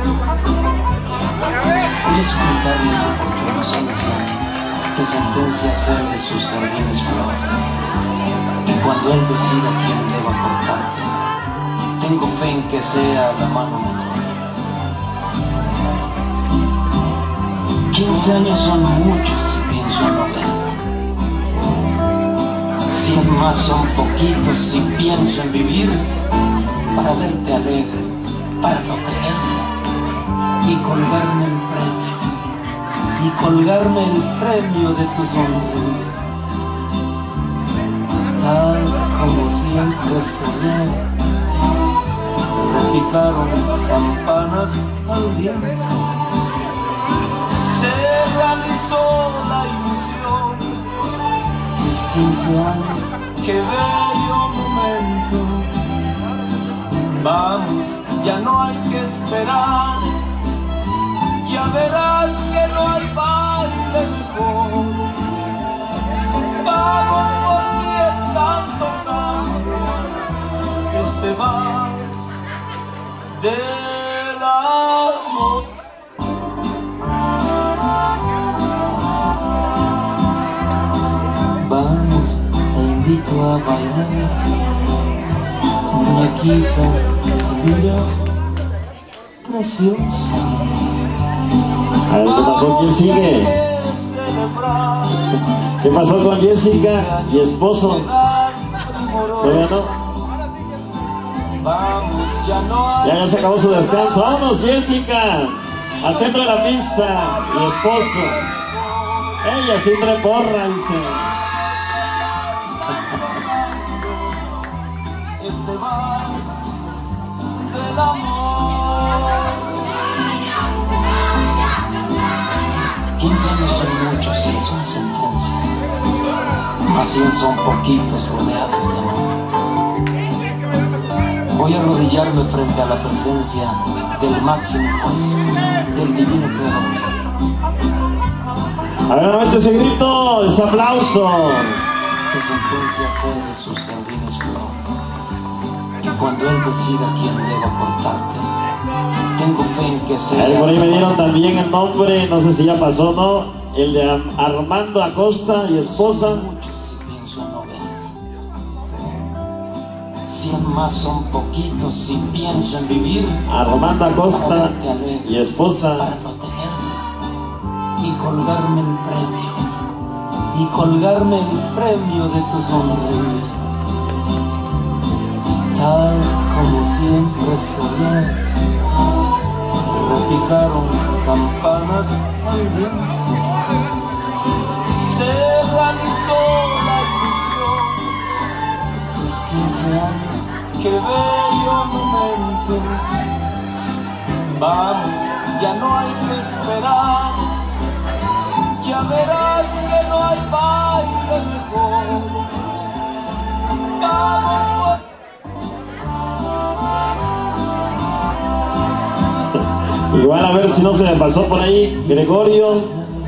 Voy a suplicarle por tu inocencia que sentencia hacer de sus jardines flor. Y cuando él decida quién deba cortarte, tengo fe en que sea la mano mejor. Quince años son muchos si pienso en no verte. Cien más son poquitos si pienso en vivir para verte alegre, para protegerte y colgarme el premio, y colgarme el premio de tu sonrisa. Tal como siempre soñé, repicaron campanas al viento. Se realizó la ilusión, mis quince años, qué bello momento. Vamos, ya no hay que esperar, ya verás que no hay baile mejor. Vamos, por ti están tocando este vals del amor. Vamos, te invito a bailar, muñequita, te miras preciosa. A ver, ¿qué pasó? ¿Quién sigue? ¿Qué pasó con Jessica y esposo? ¿Todavía no? Ya, ya se acabó su descanso. ¡Vámonos, Jessica! Al centro de la pista. Y esposo. Ella siempre porra, dice. Este vals del amor. Quince años son muchos y es una sentencia. Más cien son poquitos rodeados de amor. Voy a arrodillarme frente a la presencia del máximo juez, del divino creador. A ver, nuevamente ese grito, ese aplauso. Que sentencia hacer de sus jardines flor. Y cuando él decida quién deba cortarte, tengo fe en que sea. A ver, por ahí me dieron también el nombre, no sé si ya pasó, ¿no? El de Armando Acosta y esposa. Cien más son poquitos si pienso en vivir. Armando Acosta y esposa. Para protegerte y colgarme el premio, y colgarme el premio de tu sonrisa. Tal como siempre soñé, repicaron campanas al viento. Se realizó la ilusión, tus quince años, qué bello momento. Vamos, ya no hay que esperar, ya verás que no hay baile mejor. Vamos por... Igual a ver si no se me pasó por ahí Gregorio,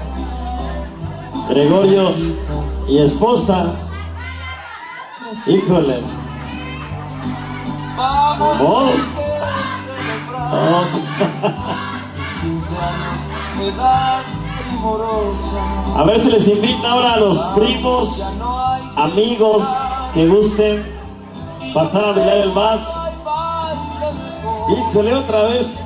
Gregorio y esposa. Híjole. ¿Vos? Oh. A ver si les invita ahora a los primos, amigos que gusten pasar a bailar el vals. Híjole, otra vez.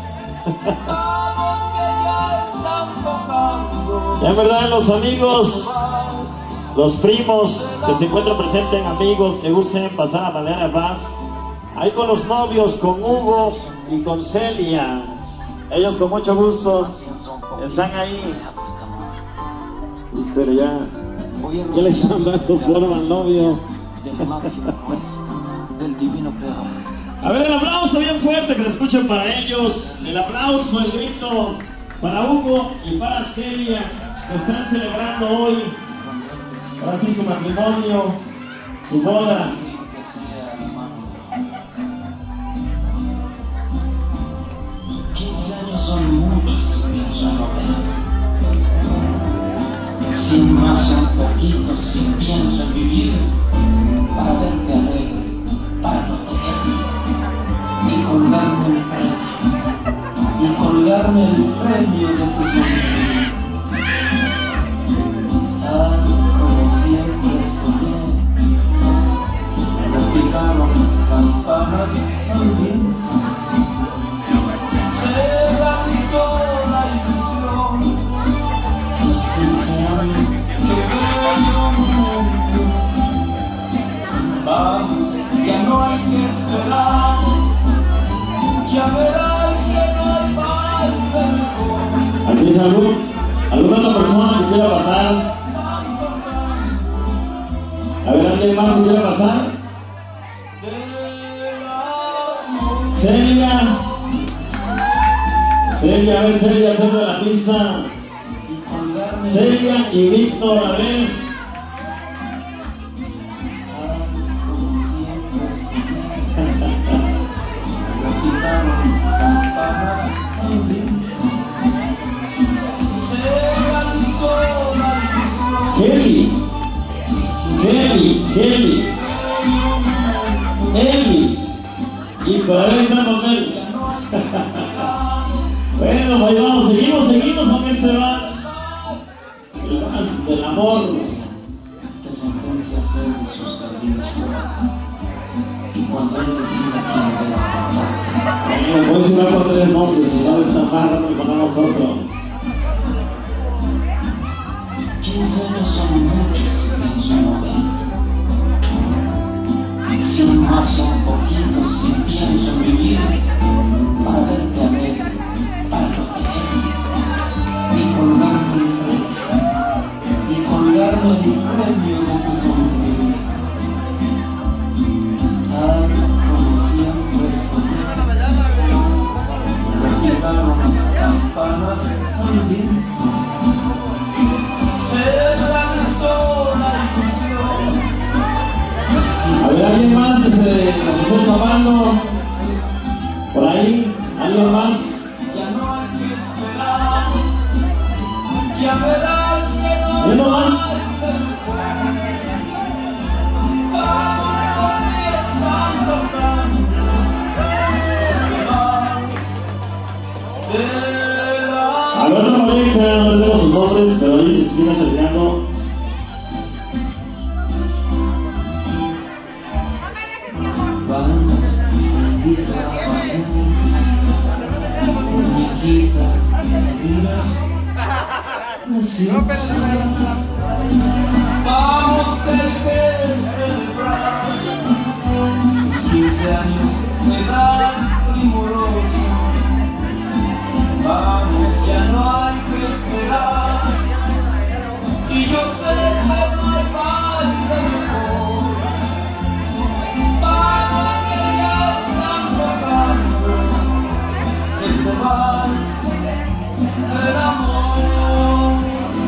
Ya en verdad, los amigos, los primos que se encuentran presentes, amigos que gusten pasar a bailar el vals, Ahí con los novios, con Hugo y con Celia. Ellos con mucho gusto están ahí. Pero ya, ya le están dando forma al novio. A ver, el aplauso bien fuerte que se escuchen para ellos. El aplauso, el grito para Hugo y para Celia, que están celebrando hoy, ahora sí, su matrimonio, su boda. quince años son muchos si pienso en lo ver. Sin más son poquitos si pienso en vivir para verte alegre, para protegerte y colgarme el premio, y colgarme el premio de tu sonrisa. Tal como siempre soñé, me picaron campanas al viento. Se realizó la ilusión, los quince años que bello momento. Vamos, ya no hay que esperar, ya verás que no hay parte mejor. Así es, salud. ¿Alguna otra persona que quiera pasar? A ver, ¿alguien más que quiera pasar? Celia. Celia, a ver, Celia, sobre la pista. Celia y Víctor, a ver. Heli, Heli, Heli, Heli. Hijo, a ver, estamos Heli. Bueno, ahí vamos, seguimos, seguimos con este vals, el vals del amor. Que sentencia ser de sus jardines fuera, y cuando él decida quién debe aguantarte. Bueno, puedes ir por tres noches, si no le amarran con nosotros. quince años son muchos si pienso en noventa. Sin más son poquitos si pienso en vivir para verte alegre, para protegerte y colgarme el premio, y colgarme el premio de tu sonrisa. Tal como siempre soñé, me llegaron campanas al viento. Se realizó la ilusión. A ver, ¿alguien más que se nos esté escapando? ¿Por ahí? ¿Alguien más? Ya no hay que esperar, ya verás que no hay ¿Uno más? Vamos, por mí están tocando este vals. A ver, otra pareja, no tenemos sus nombres, pero ahí se siguen acercando. Vamos, invita a bailar, muñequita, me dirás, no sientes. Vamos, que hay que celebrar tus quince años de edad primorosa. Vamos, ya no hay que esperar, y yo sé que no hay parte mejor. Vamos, que ya están tocando este vals del amor.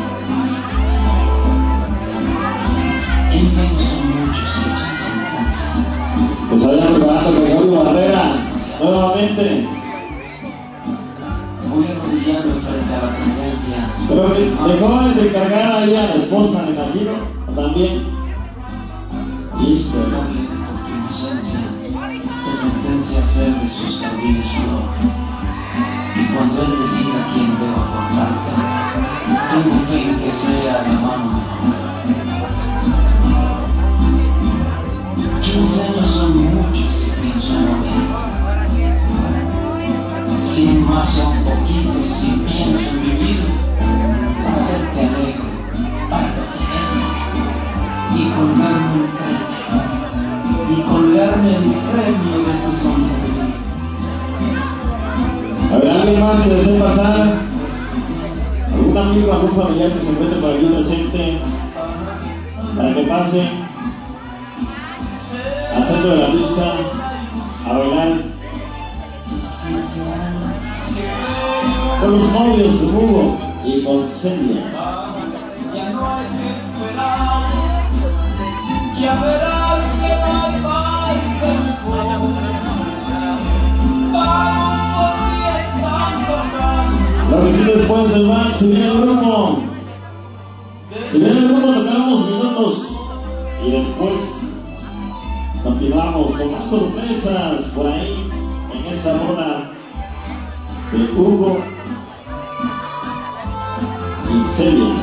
quince años son muchos y son sentencia. Pues allá me pasa con Saúl Barrera, nuevamente. Voy arrodillado enfrente a la presencia. Pero dejó de cargar ahí a la esposa, me imagino, también. Listo. Por tu inocencia, te sentencia a ser de sus jardines flor. Y cuando él decida quién deba cortarte, tengo fe en que sea la mano mejor. quince años son muchos si pienso en noventa. Sin más son poquitos si pienso en vivir para verte alegre, para protegerte y colgarme el premio, y colgarme el premio de tu A ver, ¿alguien más que desee pasar? ¿Algún amigo, algún familiar que se encuentre por aquí presente? Para que pase al centro de la pista a bailar con los novios, con Hugo y con Celia. Ya no hay que esperar, ya verás que no hay baile mejor. Vamos por ti estando acá. Lo que sí, después del bar, se viene el grupo. Se viene el grupo, tocar unos minutos y después continuamos con más sorpresas por ahí en esta boda de Hugo y Celia.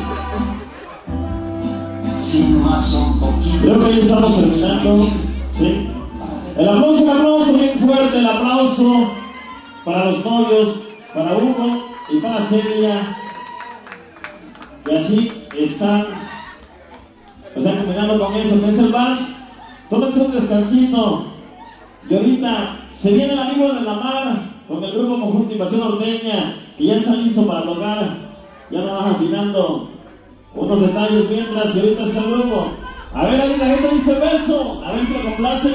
Sin más un poquito. Creo que ya estamos terminando. ¿Sí? El aplauso, el aplauso bien fuerte, el aplauso para los novios, para Hugo y para Celia, que así están, están combinando con eso, que es el vals. Tómense un descansito y ahorita se viene el amigo de la mar con el grupo Conjunto Invasión Norteña, que ya está listo para tocar. Ya nos vas afinando unos detalles mientras, y ahorita está el grupo. A ver, ahí la gente dice beso, a ver si lo complace.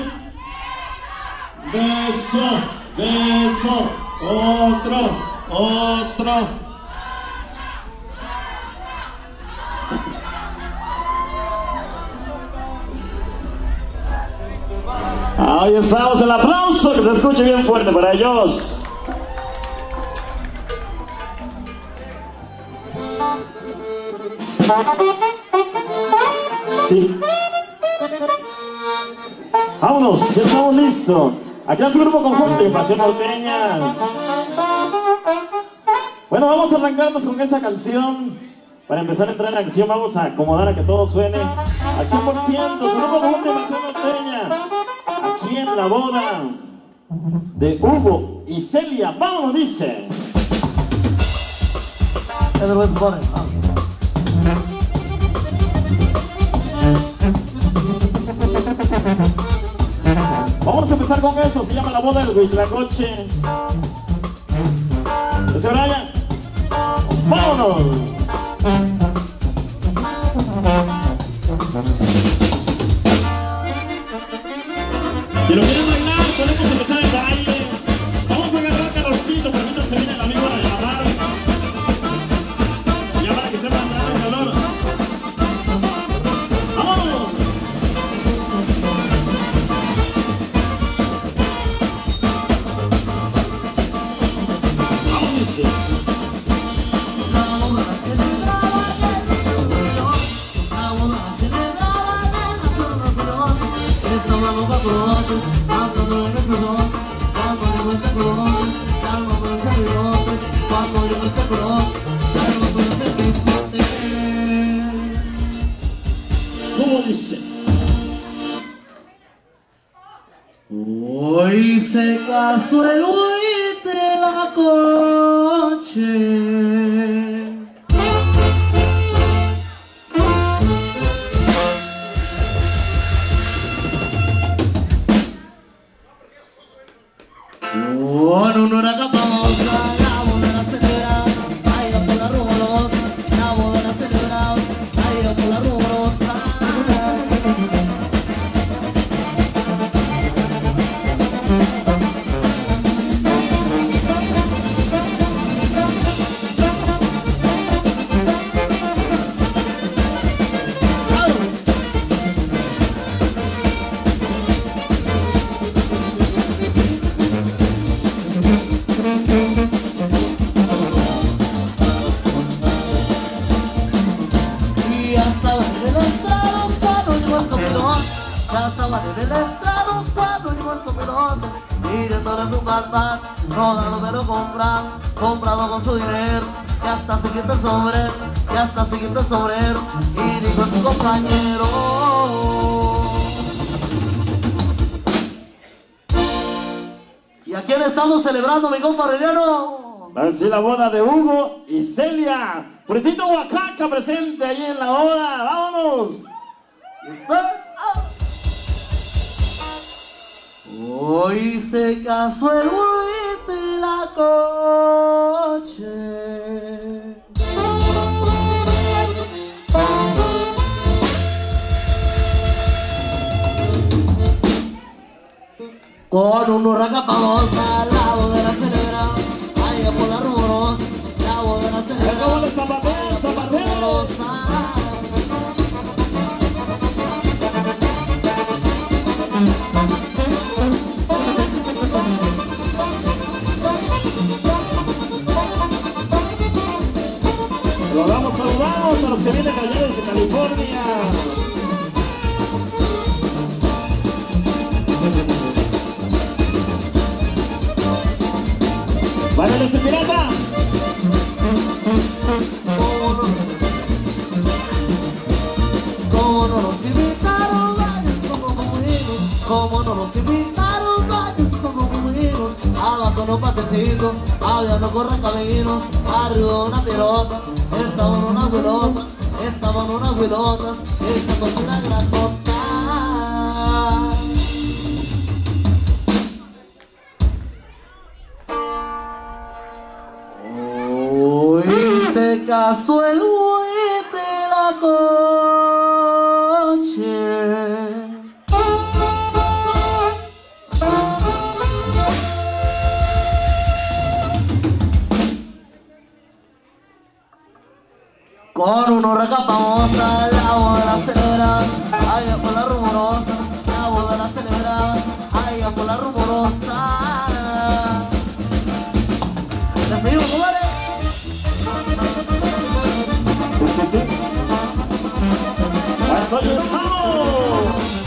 Beso, beso, otro, otro. Ahí estamos, el aplauso, que se escuche bien fuerte para ellos. Sí. Vámonos, ya estamos listos. Aquí está su grupo Conjunto Invasión Norteña. Bueno, vamos a arrancarnos con esa canción. Para empezar a entrar en acción, vamos a acomodar a que todo suene al cien por ciento. Su grupo Conjunto Invasión Norteña, aquí en la boda de Hugo y Celia. Vámonos, dice. Vamos a empezar con eso, se llama la boda del Huitlacoche. Ese Brian, vámonos. Si lo quieren bailar, podemos empezar el baile. Vamos a agarrar calorcito, permítanse, viene el amigo de la mar. Ya para que sepan entrar en calor. ¡Vámonos! ¿Cómo dice? Hoy se casó el Huitlacoche. Con una hora famosa, la boda la celebra, ahí va por la rumorosa, la boda la celebra, ahí va por la rumorosa. Rodado pero comprado, comprado con su dinero. Ya está siguiente sobre él, ya está siguiente sobre él. Y dijo a su compañero: ¿y a quién estamos celebrando, mi compa Relleno? Así la boda de Hugo y Celia. Puritito Oaxaca presente ahí en la boda. ¡Vámonos! ¿Está? Hoy se casó el Huitlacoche. unos racapamosa, la boda de la celebra, allá por la rumorosa, la boda de la celebra, ¿Cómo le zapateo, zapateo? Saludamos, saludamos a los que vienen allá desde California. ¡Váyale ese pirata! Como no nos invitaron varios como conmigo, como no nos invitaron varios como conmigo, abajo no patecitos, había no corre caminos, arriba una pelota, estaban unas huelotas, estaban unas huelotas, echándose una gran gota. Se casó el güey de la coche. Con unos racapamosa, la boda la celebra, allá por la rumorosa, la boda la celebra, allá por la rumorosa. ¿Ya seguimos, compadre? Sí, sí, sí. ¡Ah, soy el Samo!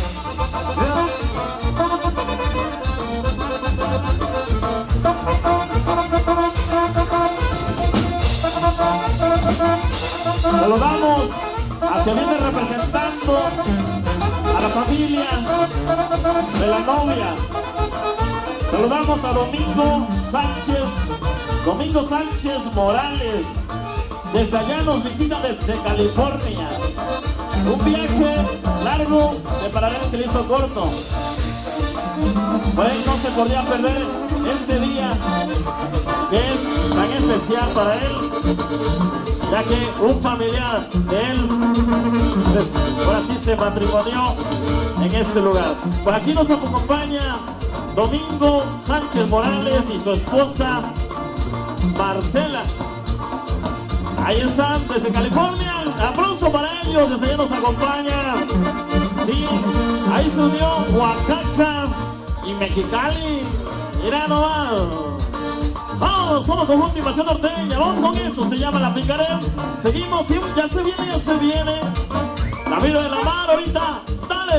Saludamos a que viene representando a la familia de la novia. Saludamos a Domingo Sánchez, Domingo Sánchez Morales. Desde allá nos visita desde California. Un viaje largo de para ver si le hizo corto. Pues no se podía perder este día que es tan especial para él, ya que un familiar de él se, por así se matrimonió en este lugar. Por aquí nos acompaña Domingo Sánchez Morales y su esposa Marcela. Ahí están desde California. Aplauso para ellos, desde allá nos acompaña. Sí, ahí se unió Oaxaca y Mexicali. Mira nomás. Vamos, vamos con última invasión norteña. Vamos con eso, se llama La Picaré. Seguimos, ya se viene, ya se viene. La miro de la mano ahorita. Dale.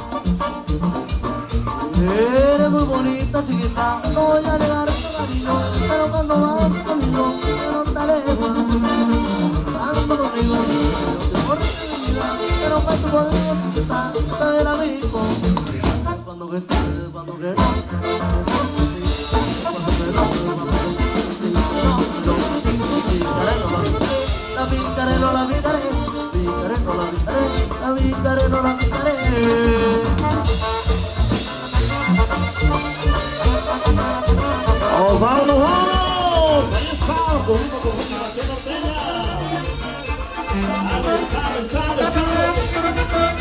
Eres muy bonita, chiquita, no voy a negar tu cariño, pero cuando vas conmigo, quiero estar lejos. Ando conmigo, yo te corro de mi vida, pero cuando conmigo, chiquita, te verá rico. Cuando que estés, cuando que no, cuando que no, cuando que no, la picaré, no la picaré, picaré, no la picaré, la picaré, no la picaré. ¡Vamos, vámonos, vamos! Ahí está, conmigo con una invasión norteña. ¡Sale, sale, sale, sale!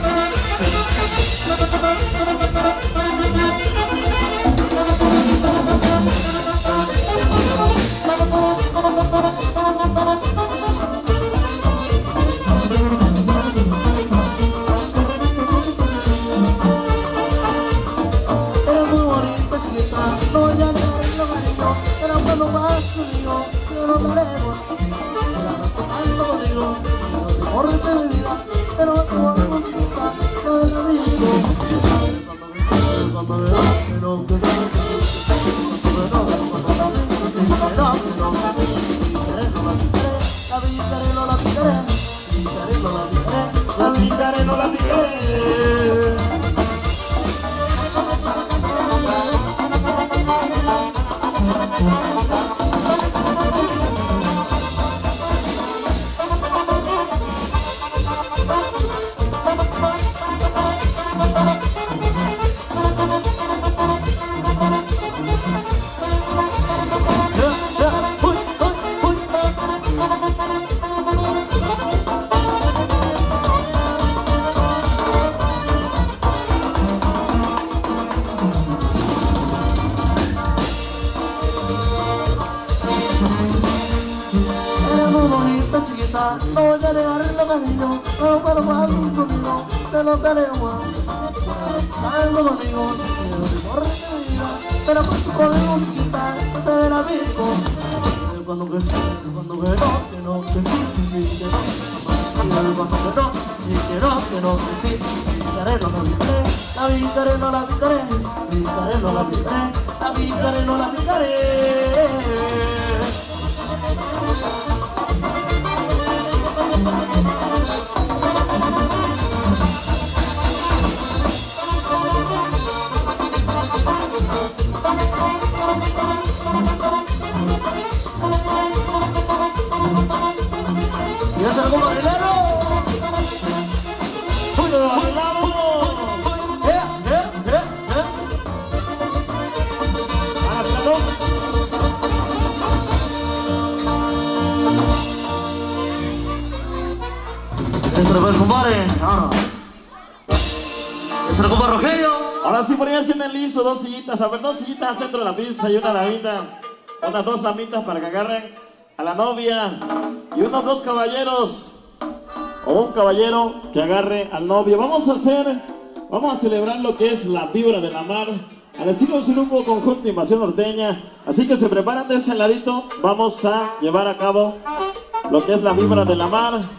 Pero cuando vas conmigo, yo no te alejo. Ando contigo, no te corres de mi vida, pero tú me gusta, no es amigo. Cuando me das, pero que sí, cuando me das, cuando me das, pero no me picaré, no la picaré, no la picaré, picaré, no la picaré, la picaré, no la picaré. vida, no voy a negarlo cariño, pero para más conmigo, te lo daremos. Algo conmigo, por mi vida, pero por tu código chiquita, no te verá visto. Cuando que sí, cuando que no, que no, que sí, que sí, que no. Cuando que no, y que no, que no, que sí. La vicaré, no la vicaré, la vicaré, no la vicaré, vicaré, no la vicaré, la vicaré, no la vicaré. ¿Y es algo bailado? ¡Uy, bailado! ¡Eh, eh, eh, eh! ¡Hágalo! ¡Eso es compadre! ¡Ah! ¡Eso es compadre Rogelio! Ahora sí, ponerse en el liso, dos sillitas, a ver, dos sillitas al centro de la pista y una lavita, unas dos amitas para que agarren a la novia y unos dos caballeros o un caballero que agarre al novio. Vamos a hacer, vamos a celebrar lo que es la vibra de la mar al estilo Surumbo Conjunto Invasión Norteña, así que se preparan de ese ladito. Vamos a llevar a cabo lo que es la vibra de la mar.